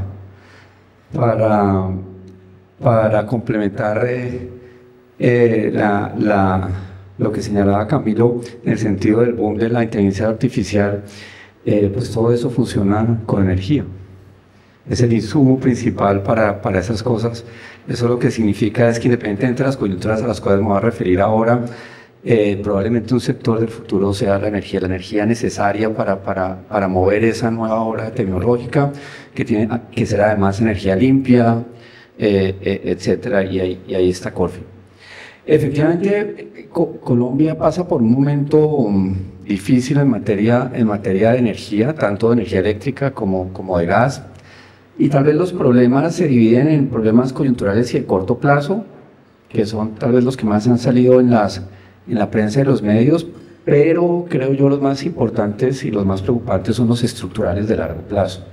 para, para complementar eh, eh, la, la, lo que señalaba Camilo en el sentido del boom de la inteligencia artificial, eh, pues todo eso funciona con energía. Es el insumo principal para, para esas cosas. Eso lo que significa es que independientemente de las coyunturas a las cuales me voy a referir ahora, eh, probablemente un sector del futuro sea la energía, la energía necesaria para, para, para mover esa nueva ola tecnológica, que, tiene, que será además energía limpia, eh, eh, etcétera, y ahí, y ahí está Corfin. Efectivamente, Co Colombia pasa por un momento um, difícil en materia, en materia de energía, tanto de energía eléctrica como, como de gas. Y tal vez los problemas se dividen en problemas coyunturales y de corto plazo, que son tal vez los que más han salido en, las, en la prensa y los medios, pero creo yo los más importantes y los más preocupantes son los estructurales de largo plazo.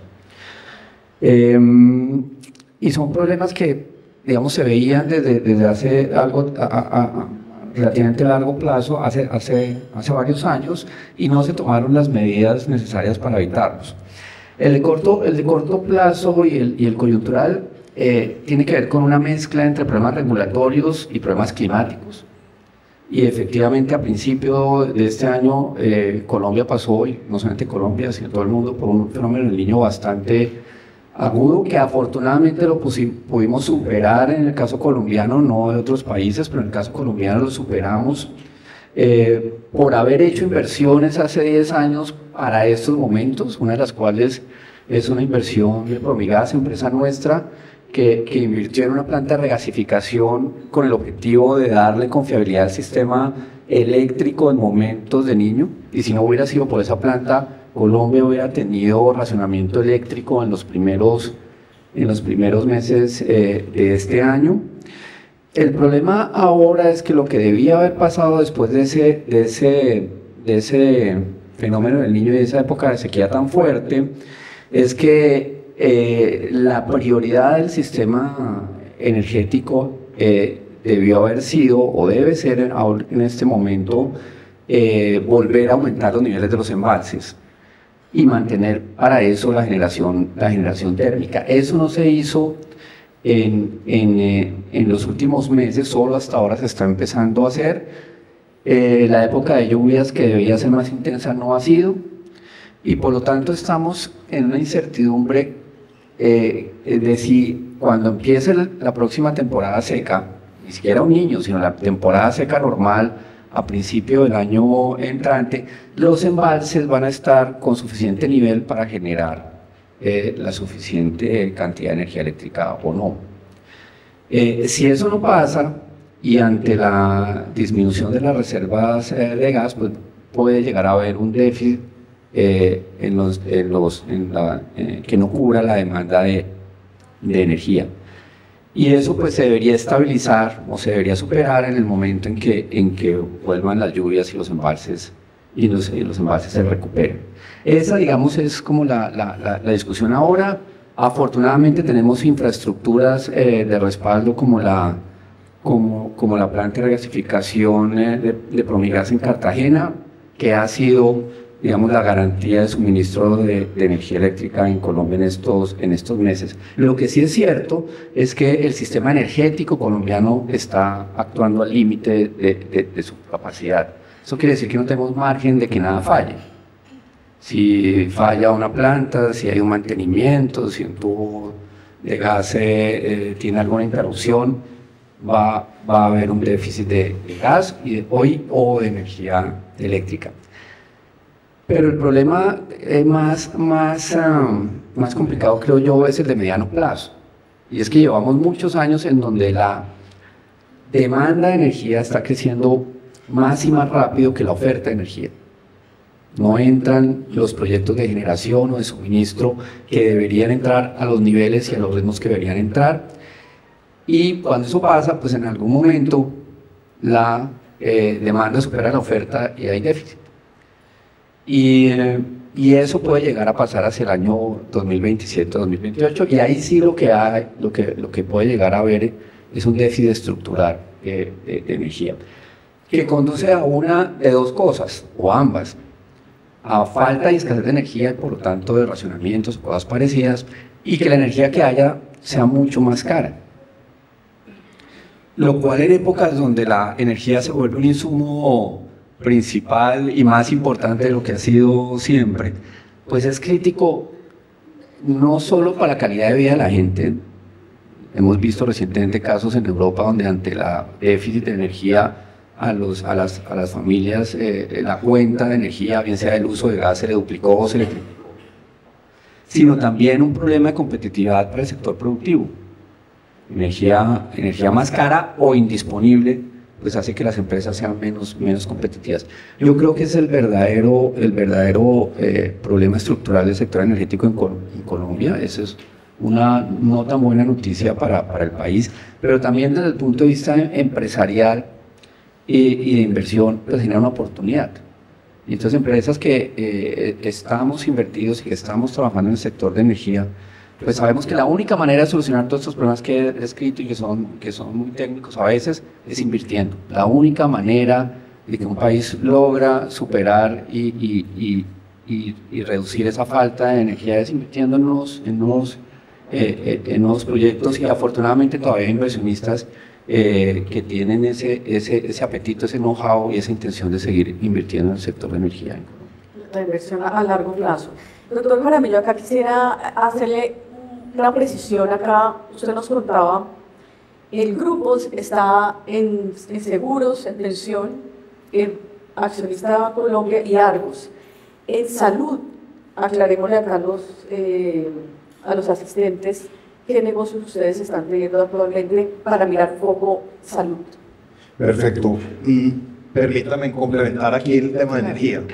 Eh, y son problemas que, digamos, se veían desde, desde hace algo a, a, a, relativamente largo plazo, hace, hace, hace varios años, y no se tomaron las medidas necesarias para evitarlos. El de corto, el de corto plazo y el, y el coyuntural eh, tiene que ver con una mezcla entre problemas regulatorios y problemas climáticos. Y efectivamente a principio de este año eh, Colombia pasó, y no solamente Colombia, sino todo el mundo, por un fenómeno del Niño bastante agudo, que afortunadamente lo pudimos superar en el caso colombiano, no de otros países, pero en el caso colombiano lo superamos. Eh, por haber hecho inversiones hace diez años para estos momentos, una de las cuales es una inversión de Promigas, empresa nuestra, que, que invirtió en una planta de regasificación con el objetivo de darle confiabilidad al sistema eléctrico en momentos de Niño, y si no hubiera sido por esa planta, Colombia hubiera tenido racionamiento eléctrico en los primeros, en los primeros meses eh, de este año. El problema ahora es que lo que debía haber pasado después de ese, de ese, de ese fenómeno del Niño y de esa época de sequía tan fuerte, es que eh, la prioridad del sistema energético eh, debió haber sido, o debe ser en, en este momento, eh, volver a aumentar los niveles de los embalses y mantener para eso la generación, la generación térmica. Eso no se hizo En, en, eh, en los últimos meses, solo hasta ahora se está empezando a hacer. Eh, la época de lluvias que debía ser más intensa no ha sido, y por lo tanto estamos en una incertidumbre eh, de si cuando empiece la, la próxima temporada seca, ni siquiera un niño, sino la temporada seca normal a principio del año entrante, los embalses van a estar con suficiente nivel para generar eh, la suficiente cantidad de energía eléctrica o no. Eh, si eso no pasa, y ante la disminución de las reservas eh, de gas, pues puede llegar a haber un déficit eh, en los, en los, en la, eh, que no cubra la demanda de, de energía. Y eso pues se debería estabilizar o se debería superar en el momento en que, en que vuelvan las lluvias y los embalses, y los, y los embalses se recuperen. Esa, digamos, es como la, la, la, la discusión ahora. Afortunadamente tenemos infraestructuras eh, de respaldo como la, como, como la planta de regasificación eh, de, de Promigas en Cartagena, que ha sido, digamos, la garantía de suministro de, de energía eléctrica en Colombia en estos, en estos meses. Lo que sí es cierto es que el sistema energético colombiano está actuando al límite de, de, de su capacidad. Eso quiere decir que no tenemos margen de que nada falle. Si falla una planta, si hay un mantenimiento, si un tubo de gas eh, eh, tiene alguna interrupción, va, va a haber un déficit de, de gas y de, hoy, o de energía eléctrica. Pero el problema eh, más, más, um, más complicado, creo yo, es el de mediano plazo. Y es que llevamos muchos años en donde la demanda de energía está creciendo más y más rápido que la oferta de energía. No entran los proyectos de generación o de suministro que deberían entrar a los niveles y a los ritmos que deberían entrar. Y cuando eso pasa, pues en algún momento la eh, demanda supera la oferta y hay déficit. Y, eh, y eso puede llegar a pasar hacia el año dos mil veintisiete dos mil veintiocho, y ahí sí lo que, hay, lo que, lo que puede llegar a haber es un déficit estructural eh, de, de energía, que conduce a una de dos cosas, o ambas: a falta y escasez de energía y por lo tanto de racionamientos o cosas parecidas, y que la energía que haya sea mucho más cara. Lo cual, en épocas donde la energía se vuelve un insumo principal y más importante de lo que ha sido siempre, pues es crítico no solo para la calidad de vida de la gente. Hemos visto recientemente casos en Europa donde ante la déficit de energía a, los, a, las, a las familias eh, la cuenta de energía, bien sea el uso de gas, se le duplicó o se le triplicó, sino también un problema de competitividad para el sector productivo. Energía, energía más cara o indisponible, pues hace que las empresas sean menos, menos competitivas. Yo creo que es el verdadero, el verdadero eh, problema estructural del sector energético en, Col en Colombia. Esa es una no tan buena noticia para, para el país, pero también desde el punto de vista empresarial y, y de inversión, pues genera una oportunidad. Y entonces empresas que eh, estamos invertidos y que estamos trabajando en el sector de energía, pues sabemos que la única manera de solucionar todos estos problemas que he descrito y que son, que son muy técnicos a veces es invirtiendo. La única manera de que un país logra superar y, y, y, y, y reducir esa falta de energía es invirtiendo en nuevos, en nuevos, eh, en nuevos proyectos, y afortunadamente todavía hay inversionistas eh, que tienen ese, ese, ese apetito, ese know-how y esa intención de seguir invirtiendo en el sector de energía en Colombia. La inversión a largo plazo. Doctor Jaramillo, acá quisiera hacerle una precisión. Acá usted nos contaba, el grupo está en, en seguros, en pensión, en Accionista Colombia y Argos. En salud, aclarémosle acá a los, eh, a los asistentes qué negocios ustedes están teniendo actualmente para mirar un poco salud. Perfecto. Mm, permítame complementar aquí el tema de energía.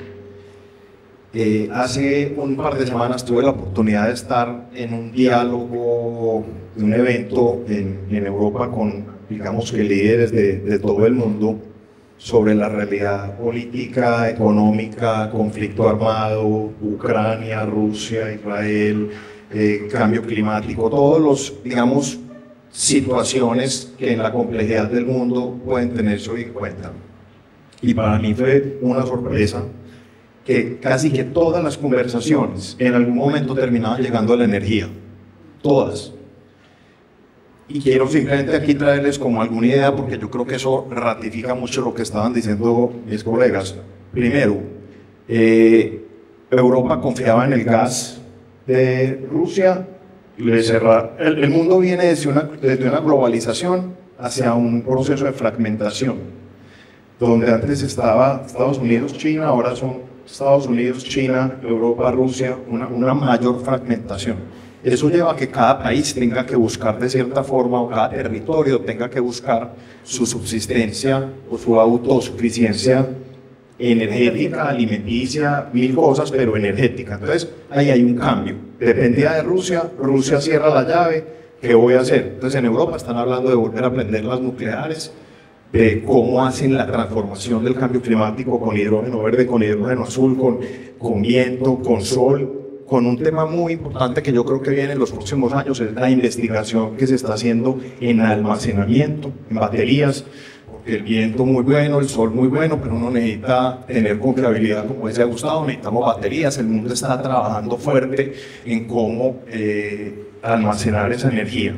Eh, hace un par de semanas tuve la oportunidad de estar en un diálogo, de un evento en, en Europa con, digamos que líderes de, de todo el mundo sobre la realidad política, económica, conflicto armado, Ucrania, Rusia, Israel, eh, cambio climático, todos los, digamos, situaciones que en la complejidad del mundo pueden tenerse hoy en cuenta. Y para mí fue una sorpresa que casi que todas las conversaciones en algún momento terminaban llegando a la energía, todas. Y quiero simplemente aquí traerles como alguna idea, porque yo creo que eso ratifica mucho lo que estaban diciendo mis colegas. Primero, eh, Europa confiaba en el gas de Rusia, le cerra, el, el mundo viene desde una, desde una globalización hacia un proceso de fragmentación. donde antes estaba Estados Unidos, China, ahora son Estados Unidos, China, Europa, Rusia, una, una mayor fragmentación. Eso lleva a que cada país tenga que buscar de cierta forma, o cada territorio tenga que buscar su subsistencia o su autosuficiencia energética, alimenticia, mil cosas, pero energética. Entonces, ahí hay un cambio. Dependía de Rusia, Rusia cierra la llave, ¿qué voy a hacer? Entonces, en Europa están hablando de volver a prender las nucleares, de cómo hacen la transformación del cambio climático con hidrógeno verde, con hidrógeno azul, con, con viento, con sol, con un tema muy importante que yo creo que viene en los próximos años, es la investigación que se está haciendo en almacenamiento, en baterías, porque el viento muy bueno, el sol muy bueno, pero uno necesita tener confiabilidad, como decía Gustavo, necesitamos baterías, el mundo está trabajando fuerte en cómo eh, almacenar esa energía.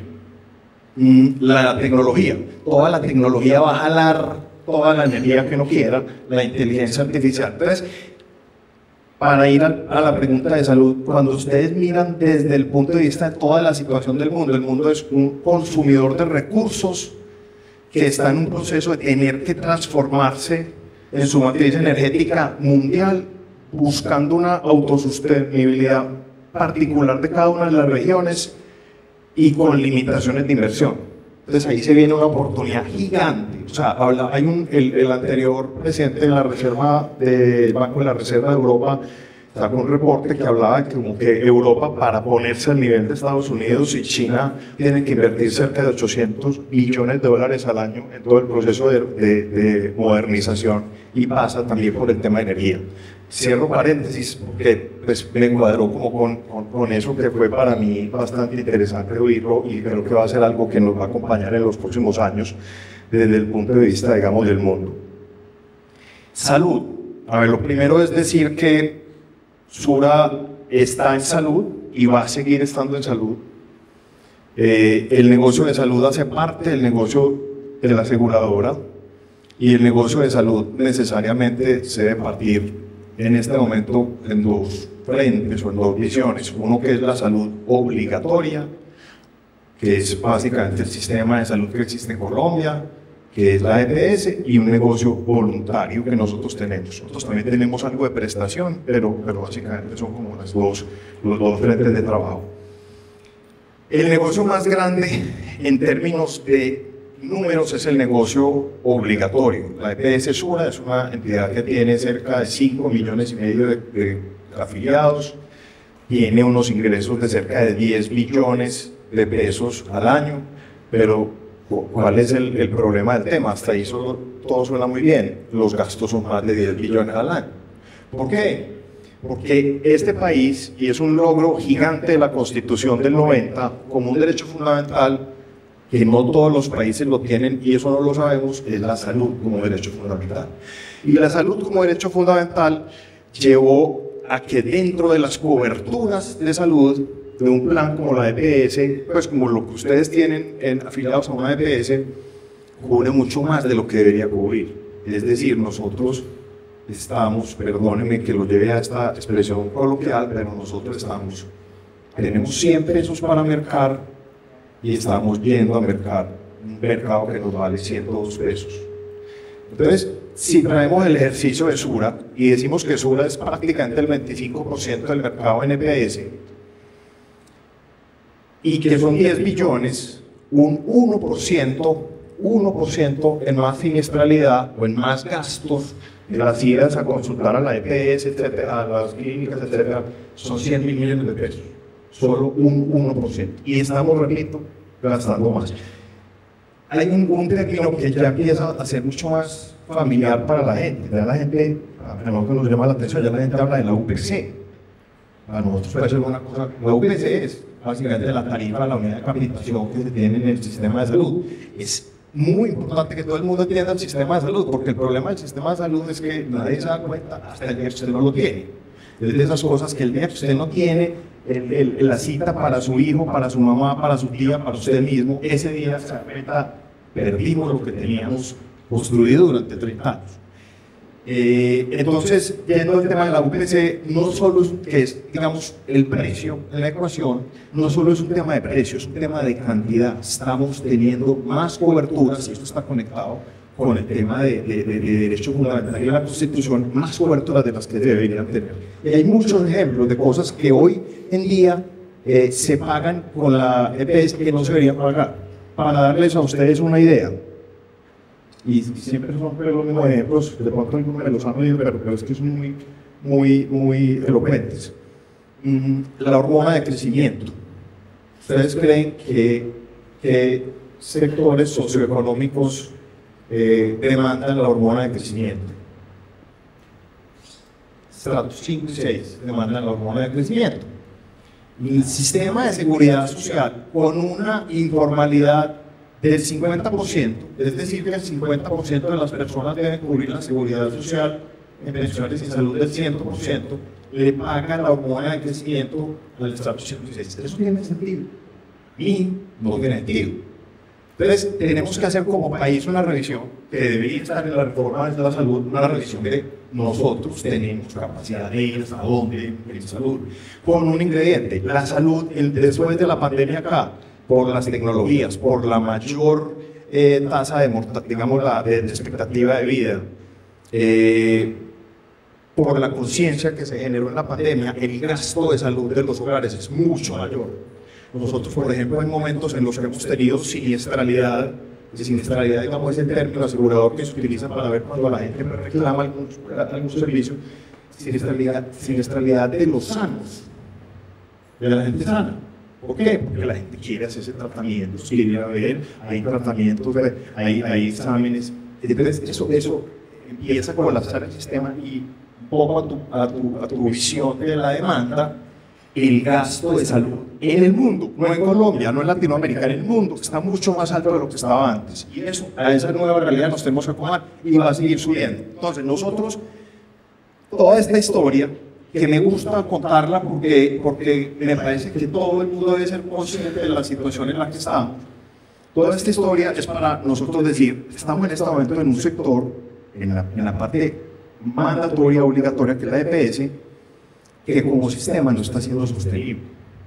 La tecnología, toda la tecnología va a jalar toda la energía que uno quiera, la inteligencia artificial. Entonces, para ir a, a la pregunta de salud, cuando ustedes miran desde el punto de vista de toda la situación del mundo, el mundo es un consumidor de recursos que está en un proceso de tener que transformarse en su matriz energética mundial, buscando una autosostenibilidad particular de cada una de las regiones y con limitaciones de inversión. Entonces ahí se viene una oportunidad gigante. O sea, habla, hay un, el, el anterior presidente de la Reserva del Banco de la Reserva de Europa sacó un reporte que hablaba de que, como que Europa, para ponerse al nivel de Estados Unidos y China, tienen que invertir cerca de ochocientos billones de dólares al año en todo el proceso de, de, de modernización, y pasa también por el tema de energía. Cierro paréntesis porque pues, me encuadró como con, con, con eso, que fue para mí bastante interesante oírlo, y creo que va a ser algo que nos va a acompañar en los próximos años desde el punto de vista, digamos, del mundo. Salud. A ver, lo primero es decir que Sura está en salud y va a seguir estando en salud. Eh, el negocio de salud hace parte del negocio de la aseguradora, y el negocio de salud necesariamente se debe partir en este momento en dos frentes o en dos visiones. Uno, que es la salud obligatoria, que es básicamente el sistema de salud que existe en Colombia, que es la E P S, y un negocio voluntario que nosotros tenemos. Nosotros también tenemos algo de prestación, pero, pero básicamente son como las dos, los dos frentes de trabajo. El negocio más grande en términos de números es el negocio obligatorio. La E P S Sura es una entidad que tiene cerca de cinco millones y medio de, de afiliados, tiene unos ingresos de cerca de diez billones de pesos al año, pero ¿cuál es el, el problema del tema? Hasta ahí solo, todo suena muy bien, los gastos son más de diez billones al año. ¿Por qué? Porque este país, y es un logro gigante de la Constitución del noventa, como un derecho fundamental, que no todos los países lo tienen, y eso no lo sabemos, es la salud como derecho fundamental. Y la salud como derecho fundamental llevó a que dentro de las coberturas de salud de un plan como la E P S, pues como lo que ustedes tienen en, afiliados a una E P S, cubre mucho más de lo que debería cubrir. Es decir, nosotros estamos, perdónenme que lo lleve a esta expresión coloquial, pero nosotros estamos, tenemos cien pesos para mercar, y estamos yendo a mercar un mercado que nos vale ciento dos pesos. Entonces, si traemos el ejercicio de Sura y decimos que Sura es prácticamente el veinticinco por ciento del mercado en E P S, y que son diez billones, un uno por ciento, uno por ciento en más siniestralidad o en más gastos de las idas a consultar a la E P S, etcétera, a las clínicas, etcétera, son cien mil millones de pesos. Solo un uno por ciento. Y estamos, repito, gastando más. Hay un, un término que ya empieza a ser mucho más familiar para la gente. Ya la gente, a nosotros nos llama la atención, ya la gente habla de la U P C. A nosotros puede ser una cosa. La U P C es básicamente la tarifa, la unidad de capitación que se tiene en el sistema de salud. Es muy importante que todo el mundo entienda el sistema de salud, porque el problema del sistema de salud es que nadie se da cuenta hasta el día que usted no lo tiene. Es de esas cosas que el día que usted no tiene el, el, la cita para su hijo, para su mamá, para su tía, para usted mismo, ese día se da cuenta, perdimos lo que teníamos construido durante treinta años. Eh, entonces, yendo al tema de la U P C, no solo es, que es, digamos, el precio en la ecuación, no solo es un tema de precio, es un tema de cantidad. Estamos teniendo más coberturas, y esto está conectado con el tema de, de, de, de derecho fundamental y la Constitución más fuertes de las que deberían tener. Y hay muchos ejemplos de cosas que hoy en día eh, se pagan con la E P S que no se deberían pagar. Para darles a ustedes una idea, y siempre son los mismos ejemplos, de pronto algunos me los han oído, pero, pero es que son muy, muy, muy elocuentes. Mm, la hormona de crecimiento. ¿Ustedes creen que, que sectores socioeconómicos eh, demandan la hormona de crecimiento? Estratos cinco y seis demandan la hormona de crecimiento. El sistema de seguridad social, con una informalidad del cincuenta por ciento, es decir, que el cincuenta por ciento de las personas deben cubrir la seguridad social en pensiones y salud del cien por ciento, le pagan la hormona de crecimiento al estrato cinco y seis. Eso tiene sentido. Y no tiene sentido. Entonces, tenemos que hacer como país una revisión que debería estar en la reforma de la salud, una revisión de nosotros tenemos capacidad de ir hasta dónde en salud, con un ingrediente, la salud, el, después de la pandemia acá, por las tecnologías, por la mayor eh, tasa de mortalidad, digamos, la de, de expectativa de vida, eh, por la conciencia que se generó en la pandemia, el gasto de salud de los hogares es mucho mayor. Nosotros, por ejemplo, hay momentos en los que hemos tenido siniestralidad, siniestralidad, digamos, es el término asegurador que se utiliza para ver cuando la gente reclama algún, algún servicio, siniestralidad, siniestralidad de los sanos, de la gente sana. ¿Por qué? Porque la gente quiere hacer ese tratamiento, quiere ir a ver, hay tratamientos, hay, hay exámenes, entonces eso, eso empieza a colapsar el sistema y un poco a tu, a tu, a tu visión de la demanda, el gasto de salud en el mundo, no en Colombia, no en Latinoamérica, en el mundo, está mucho más alto de lo que estaba antes. Y eso, a esa nueva realidad nos tenemos que acomodar y va a seguir subiendo. Entonces, nosotros, toda esta historia, que me gusta contarla porque, porque me parece que todo el mundo debe ser consciente de la situación en la que estamos. Toda esta historia es para nosotros decir, estamos en este momento en un sector, en la, en la parte mandatoria, obligatoria, que es la E P S, que como sistema no está siendo sostenible.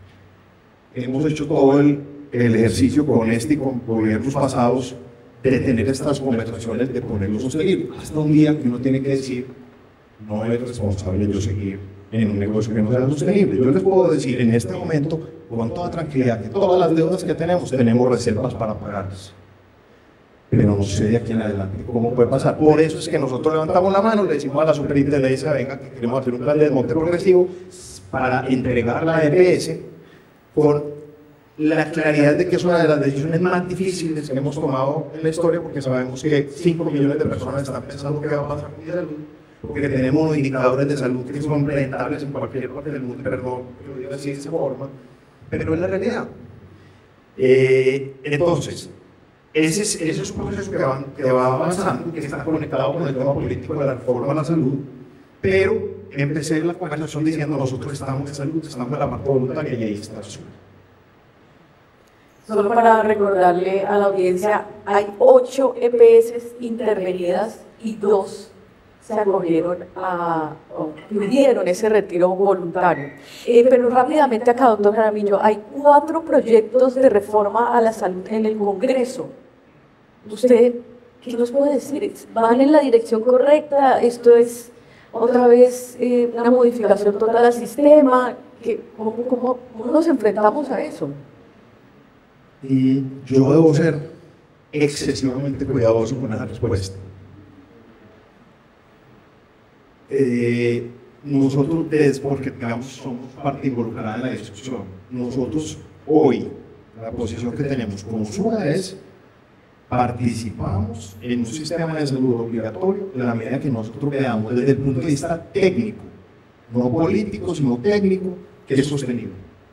Hemos hecho todo el, el ejercicio con este y con gobiernos pasados de tener estas conversaciones, de ponerlo sostenible. Hasta un día que uno tiene que decir, no es responsable yo seguir en un negocio que no sea sostenible. Yo les puedo decir en este momento, con toda tranquilidad, que todas las deudas que tenemos, tenemos reservas para pagarlas. Pero no sé de aquí en adelante cómo puede pasar. Por eso es que nosotros levantamos la mano, le decimos a la superintendencia, venga, que queremos hacer un plan de desmonte progresivo para entregar la E P S con la claridad de que es una de las decisiones más difíciles que hemos tomado en la historia, porque sabemos que cinco millones de personas están pensando qué va a pasar con mi salud, porque tenemos unos indicadores de salud que son rentables en cualquier parte del mundo, perdón, que lo digo así de esa forma, pero es la realidad. Eh, entonces, ese es, ese es un proceso que va, que va avanzando, que está conectado con el tema político de la reforma a la salud, pero empecé la conversación diciendo nosotros estamos en salud, estamos en la parte voluntaria y ahí está. Solo para recordarle a la audiencia, hay ocho E P S intervenidas y dos se acogieron a, o pidieron ese retiro voluntario. Eh, pero rápidamente acá, doctor Jaramillo, hay cuatro proyectos de reforma a la salud en el Congreso. ¿Usted qué nos puede decir? ¿Van en la dirección correcta? ¿Esto es otra vez eh, una modificación total al sistema? ¿Qué, cómo, cómo, ¿Cómo nos enfrentamos a eso? Y yo debo ser excesivamente cuidadoso con esa respuesta. Eh, nosotros, es porque digamos, somos parte involucrada en la discusión, nosotros hoy, la posición que tenemos como SUA es participamos en un sistema de salud obligatorio en la medida que nosotros veamos desde el punto de vista técnico, no político, sino técnico, que es sostenible.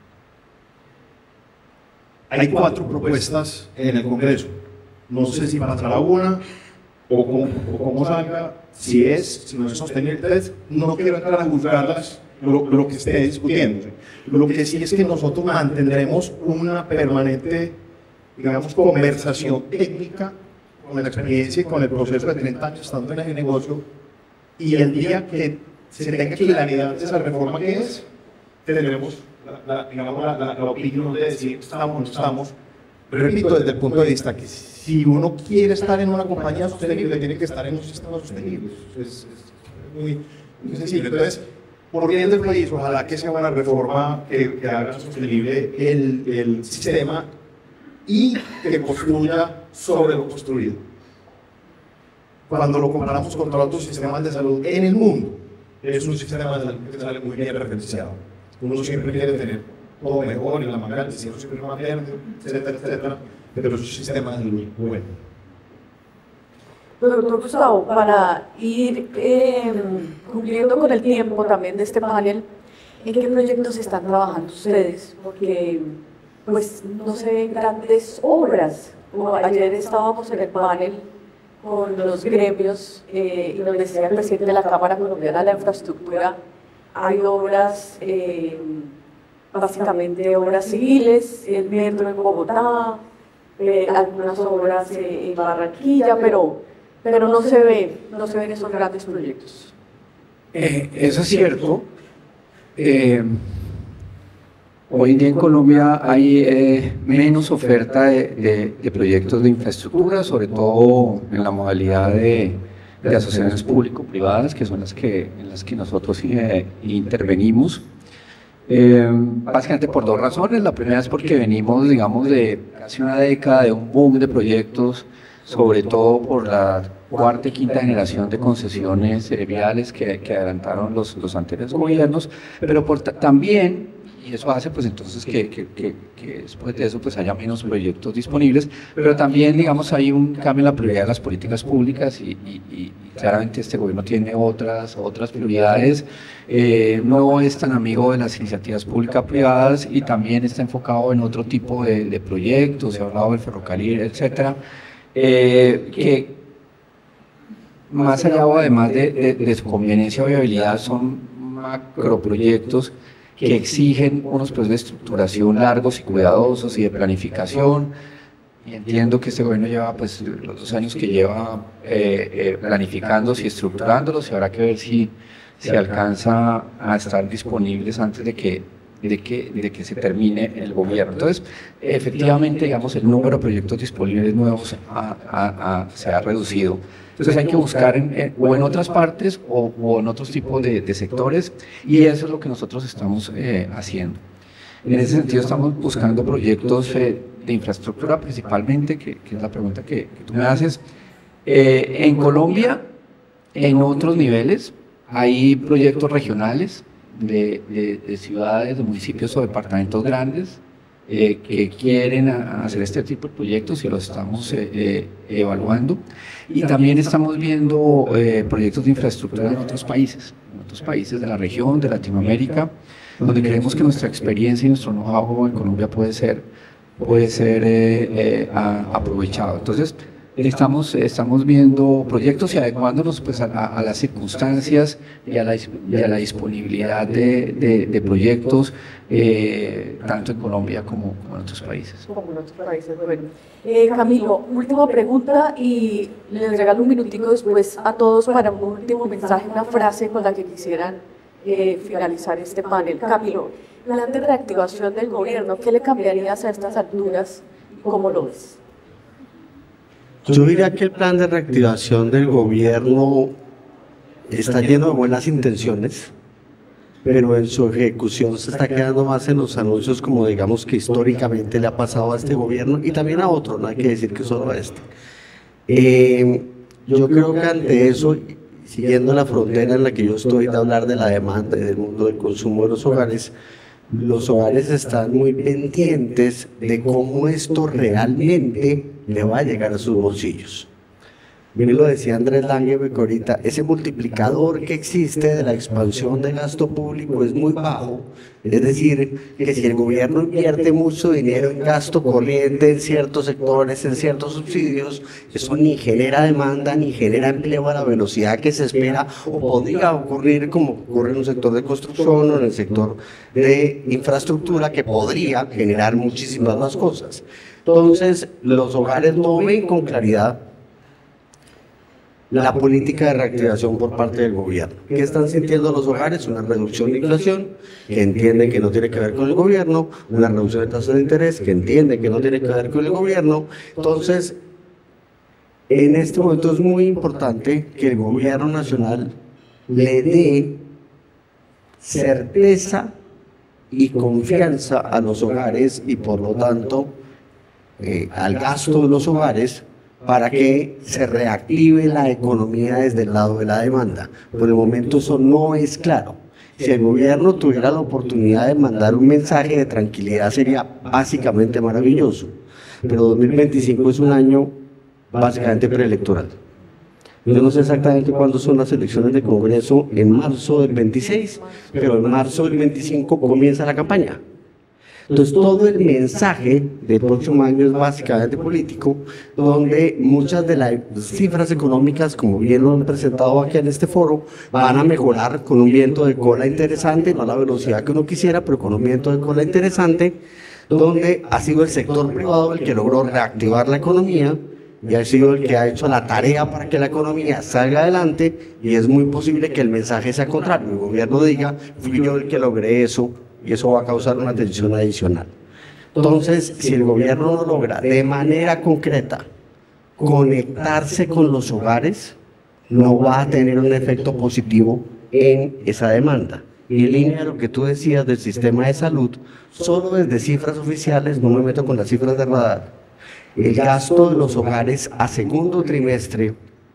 Hay cuatro propuestas en el Congreso, no sé si pasará una o cómo, o cómo salga, si es, si no es sostenible. Entonces, no quiero entrar a juzgarlas lo, lo que esté discutiendo. Lo que sí es que nosotros mantendremos una permanente, digamos, conversación técnica con la experiencia y con el proceso de treinta años estando en ese negocio, y el día que se tenga claridad de esa reforma que es, tendremos la, la, digamos, la, la, la opinión de decir estamos o no estamos, repito, desde el punto de vista que si uno quiere estar en una compañía sostenible, tiene que estar en un sistema sostenible. Es, es muy, muy sencillo. Entonces, por bien del país, ojalá que sea una reforma que, que haga sostenible el, el sistema y que construya sobre lo construido. Cuando lo comparamos contra otros sistemas de salud en el mundo, es un sistema de salud que sale muy bien referenciado. Uno siempre quiere tener todo mejor y la manera de siempre siempre más verde, etcétera, etcétera, pero es un sistema de salud muy bueno. Doctor Gustavo, para ir eh, cumpliendo con el tiempo también de este panel, ¿en qué proyectos están trabajando ustedes? Porque pues no se ven grandes obras. Como ayer estábamos en el panel con los gremios eh, y nos decía el presidente de la Cámara Colombiana de la Infraestructura, hay obras, eh, básicamente obras civiles, el metro en Bogotá, eh, algunas obras eh, en Barranquilla, pero, pero no se ven, no se ven esos grandes proyectos. Eh, eso es cierto. Eh, hoy en día en Colombia hay eh, menos oferta de, de, de proyectos de infraestructura, sobre todo en la modalidad de, de asociaciones público-privadas, que son las que, en las que nosotros eh, intervenimos. Eh, básicamente por dos razones. La primera es porque venimos, digamos, de casi una década de un boom de proyectos, sobre todo por la cuarta y quinta generación de concesiones eh, viales que, que adelantaron los, los anteriores gobiernos, pero por también, y eso hace pues entonces que, que, que, que después de eso pues haya menos proyectos disponibles, pero también digamos hay un cambio en la prioridad de las políticas públicas y, y, y claramente este gobierno tiene otras, otras prioridades, eh, no es tan amigo de las iniciativas públicas privadas y también está enfocado en otro tipo de, de proyectos, se ha hablado del ferrocarril, etcétera, eh, que más allá o además de, de, de su conveniencia o viabilidad son macroproyectos que exigen unos procesos de estructuración largos y cuidadosos y de planificación, y entiendo que este gobierno lleva pues los dos años que lleva eh, eh, planificándolos y estructurándolos y habrá que ver si se alcanza a estar disponibles antes de que, de que, de que se termine el gobierno. Entonces, efectivamente, digamos, el número de proyectos disponibles nuevos ha, ha, ha, se ha reducido. Entonces hay que buscar en, en, o en otras partes o, o en otros tipos de, de sectores, y eso es lo que nosotros estamos eh, haciendo. En ese sentido estamos buscando proyectos eh, de infraestructura principalmente, que, que es la pregunta que, que tú me haces. Eh, en Colombia, en otros niveles, hay proyectos regionales de, de, de ciudades, de municipios o departamentos grandes eh, que quieren a, a hacer este tipo de proyectos y los estamos eh, eh, evaluando. Y también estamos viendo eh, proyectos de infraestructura en otros países, en otros países de la región, de Latinoamérica, donde creemos que nuestra experiencia y nuestro know-how en Colombia puede ser, puede ser eh, eh, a, aprovechado. Entonces, estamos, estamos viendo proyectos y adecuándonos pues, a, a las circunstancias y a la, y a la disponibilidad de, de, de proyectos, eh, tanto en Colombia como, como en otros países. Como en otros países, bueno. Eh, Camilo, última pregunta y les regalo un minutico después a todos para un último mensaje, una frase con la que quisieran eh, finalizar este panel. Camilo, plan de reactivación del gobierno, ¿qué le cambiarías a estas alturas y cómo lo ves? Yo diría que el plan de reactivación del gobierno está lleno de buenas intenciones, pero en su ejecución se está quedando más en los anuncios, como digamos que históricamente le ha pasado a este gobierno y también a otros, no hay que decir que solo a este. Eh, yo creo que ante eso, siguiendo la frontera en la que yo estoy de hablar de la demanda y del mundo del consumo de los hogares, los hogares están muy pendientes de cómo esto realmente le va a llegar a sus bolsillos. Bien lo decía Andrés Lange ahorita, ese multiplicador que existe de la expansión del gasto público es muy bajo, es decir, que si el gobierno invierte mucho dinero en gasto corriente en ciertos sectores, en ciertos subsidios, eso ni genera demanda, ni genera empleo a la velocidad que se espera o podría ocurrir como ocurre en un sector de construcción o en el sector de infraestructura, que podría generar muchísimas más cosas. Entonces, los hogares no ven con claridad la política de reactivación por parte del gobierno. ¿Qué están sintiendo los hogares? Una reducción de inflación, que entienden que no tiene que ver con el gobierno, una reducción de tasas de interés, que entienden que no tiene que ver con el gobierno. Entonces, en este momento es muy importante que el gobierno nacional le dé certeza y confianza a los hogares y por lo tanto eh, al gasto de los hogares, para que se reactive la economía desde el lado de la demanda. Por el momento eso no es claro. Si el gobierno tuviera la oportunidad de mandar un mensaje de tranquilidad sería básicamente maravilloso, pero dos mil veinticinco es un año básicamente preelectoral. Yo no sé exactamente cuándo son las elecciones de Congreso, en marzo del veintiséis, pero en marzo del veinticinco comienza la campaña. Entonces todo el mensaje del próximo año es básicamente político, donde muchas de las cifras económicas, como bien lo han presentado aquí en este foro, van a mejorar con un viento de cola interesante, no a la velocidad que uno quisiera, pero con un viento de cola interesante, donde ha sido el sector privado el que logró reactivar la economía y ha sido el que ha hecho la tarea para que la economía salga adelante, y es muy posible que el mensaje sea contrario, el gobierno diga, fui yo el que logré eso, y eso va a causar una tensión adicional. Entonces, si el gobierno no logra de manera concreta conectarse con los hogares, no va a tener un efecto positivo en esa demanda. Y en línea de lo que tú decías del sistema de salud, solo desde cifras oficiales, no me meto con las cifras de radar, el gasto de los hogares a segundo trimestre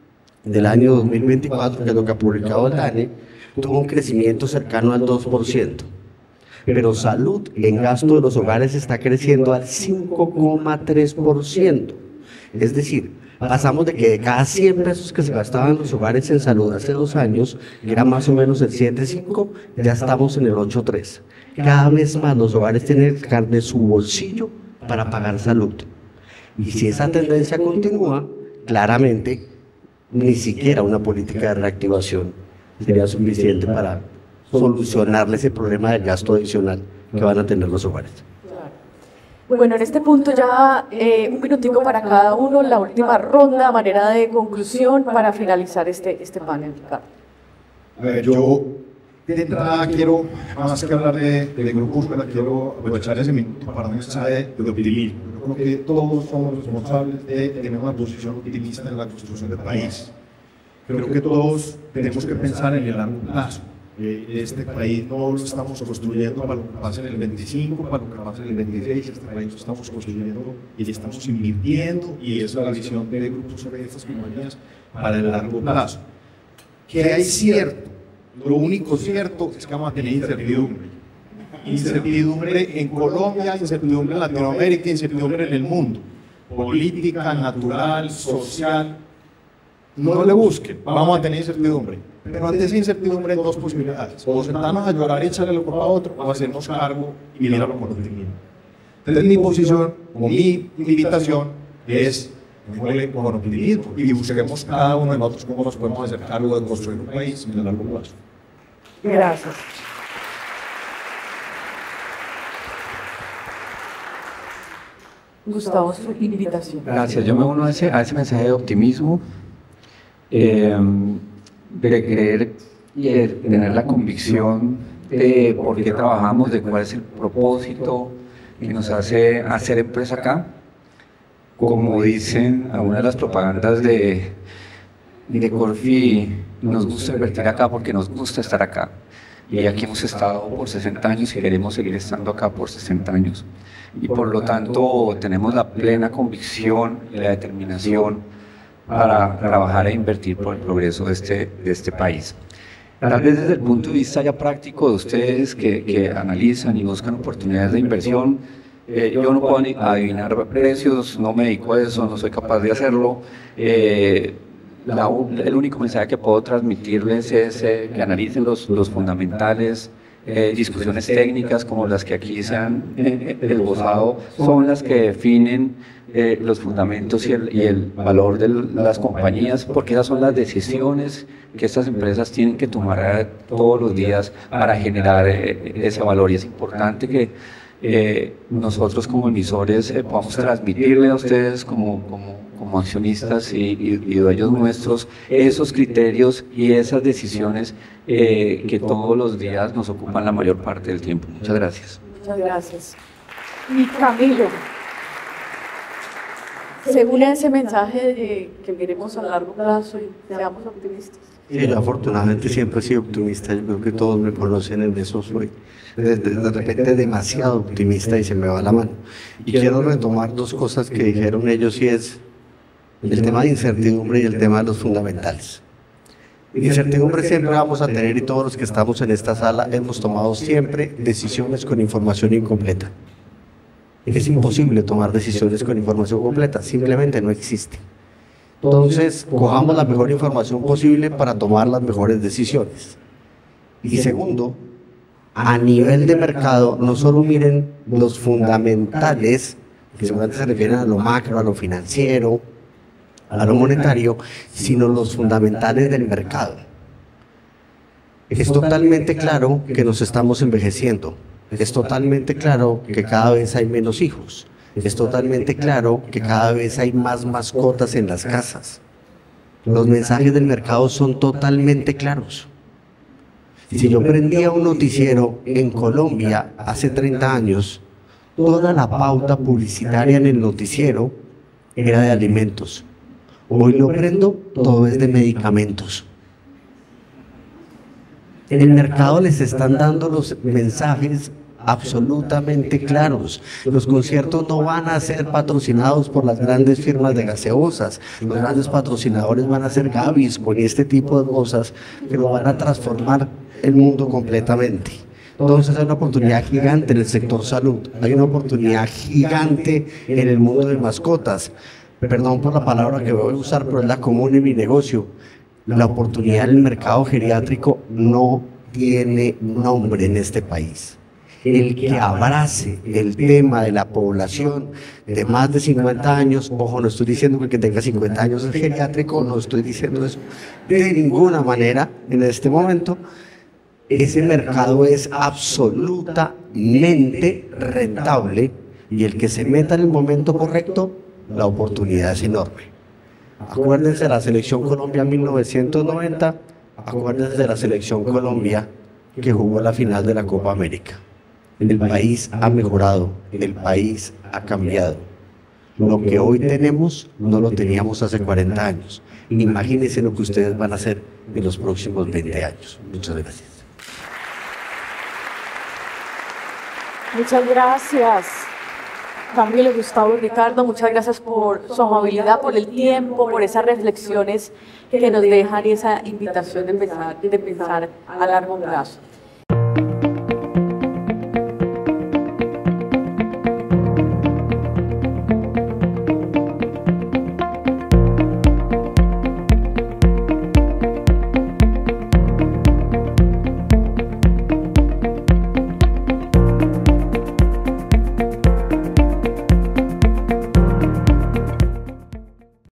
del año dos mil veinticuatro, que es lo que ha publicado el DANE, tuvo un crecimiento cercano al dos por ciento. Pero salud en gasto de los hogares está creciendo al cinco coma tres por ciento. Es decir, pasamos de que de cada cien pesos que se gastaban los hogares en salud hace dos años, que era más o menos el siete coma cinco, ya estamos en el ocho coma tres. Cada vez más los hogares tienen que sacar de su bolsillo para pagar salud. Y si esa tendencia continúa, claramente, ni siquiera una política de reactivación sería suficiente para solucionarle ese problema del gasto adicional que van a tener los hogares. Bueno, en este punto ya eh, un minutico para cada uno, la última ronda, manera de conclusión para finalizar este, este panel. A ver, yo de entrada quiero, más que hablar de, de grupúscula, quiero aprovechar ese minuto para un mensaje de optimismo. Yo creo que todos somos responsables de tener una posición optimista en la construcción del país. Creo que todos tenemos que pensar en el largo plazo. Este país no lo estamos construyendo para lo que pase en el veinticinco, para lo que pase en el veintiséis, este país lo estamos construyendo y estamos invirtiendo, y esa es la visión de grupos de estas compañías para el largo plazo. ¿Qué hay cierto? Lo único cierto es que vamos a tener incertidumbre. Incertidumbre en Colombia, incertidumbre en Latinoamérica, incertidumbre en el mundo. Política, natural, social. No le busquen, vamos a tener incertidumbre. Pero ante esa incertidumbre hay dos posibilidades: o sentarnos a llorar y echarle lo por a otro, o hacernos cargo y mirarlo con optimismo. Entonces mi posición, o mi invitación, es muévele con optimismo y busquemos cada uno de nosotros cómo nos podemos hacer cargo de construir un país en el largo plazo. Gracias. Gustavo, su invitación. Gracias, yo me uno a ese, a ese mensaje de optimismo, eh, de creer y de tener la convicción de por qué trabajamos, de cuál es el propósito que nos hace hacer empresa acá. Como dicen algunas de las propagandas de, de Corfi, nos gusta invertir acá porque nos gusta estar acá. Y aquí hemos estado por sesenta años y queremos seguir estando acá por sesenta años. Y por lo tanto tenemos la plena convicción y la determinación para trabajar e invertir por el progreso de este, de este país. Tal vez desde el punto de vista ya práctico de ustedes que, que analizan y buscan oportunidades de inversión, eh, yo no puedo adivinar precios, no me dedico a eso, no soy capaz de hacerlo. Eh, la, el único mensaje que puedo transmitirles es eh, que analicen los, los fundamentales. Eh, discusiones técnicas como las que aquí se han eh, esbozado son las que definen eh, los fundamentos y el, y el valor de las compañías, porque esas son las decisiones que estas empresas tienen que tomar todos los días para generar eh, ese valor. Y es importante que, eh, nosotros como emisores eh, podamos transmitirle a ustedes como, como, como accionistas y, y, y dueños nuestros esos criterios y esas decisiones eh, que todos los días nos ocupan la mayor parte del tiempo. Muchas gracias. Muchas gracias. Y Camilo, según ese mensaje de que miremos a largo plazo y seamos optimistas. Sí, yo afortunadamente siempre he sido optimista, yo creo que todos me conocen en eso, soy de, de, de repente demasiado optimista y se me va la mano. Y quiero retomar dos cosas que dijeron ellos y es el tema de incertidumbre y el tema de los fundamentales. Incertidumbre siempre vamos a tener y todos los que estamos en esta sala hemos tomado siempre decisiones con información incompleta. Es imposible tomar decisiones con información completa, simplemente no existe. Entonces, cojamos la mejor información posible para tomar las mejores decisiones. Y segundo, a nivel de mercado, no solo miren los fundamentales, que seguramente se refieren a lo macro, a lo financiero, a lo monetario, sino los fundamentales del mercado. Es totalmente claro que nos estamos envejeciendo. Es totalmente claro que cada vez hay menos hijos. Es totalmente claro que cada vez hay más mascotas en las casas. Los mensajes del mercado son totalmente claros. Si yo prendía un noticiero en Colombia hace treinta años, toda la pauta publicitaria en el noticiero era de alimentos. Hoy lo prendo, todo es de medicamentos. En el mercado les están dando los mensajes absolutamente claros. Los conciertos no van a ser patrocinados por las grandes firmas de gaseosas. Los grandes patrocinadores van a ser Gaviscon y este tipo de cosas que lo van a transformar el mundo completamente. Entonces hay una oportunidad gigante en el sector salud, hay una oportunidad gigante en el mundo de mascotas. Perdón por la palabra que voy a usar, pero es la común en mi negocio. La oportunidad en el mercado geriátrico no tiene nombre en este país. El que abrace el tema de la población de más de cincuenta años, ojo, no estoy diciendo que el que tenga cincuenta años es geriátrico, no estoy diciendo eso de ninguna manera en este momento. Ese mercado es absolutamente rentable y el que se meta en el momento correcto, la oportunidad es enorme. Acuérdense de la Selección Colombia mil novecientos noventa, acuérdense de la Selección Colombia que jugó la final de la Copa América. El país ha mejorado, el país ha cambiado. Lo que hoy tenemos no lo teníamos hace cuarenta años. Imagínense lo que ustedes van a hacer en los próximos veinte años. Muchas gracias. Muchas gracias, Camilo, Gustavo, Ricardo, muchas gracias por su amabilidad, por el tiempo, por esas reflexiones que nos dejan y esa invitación de pensar, de pensar a largo plazo.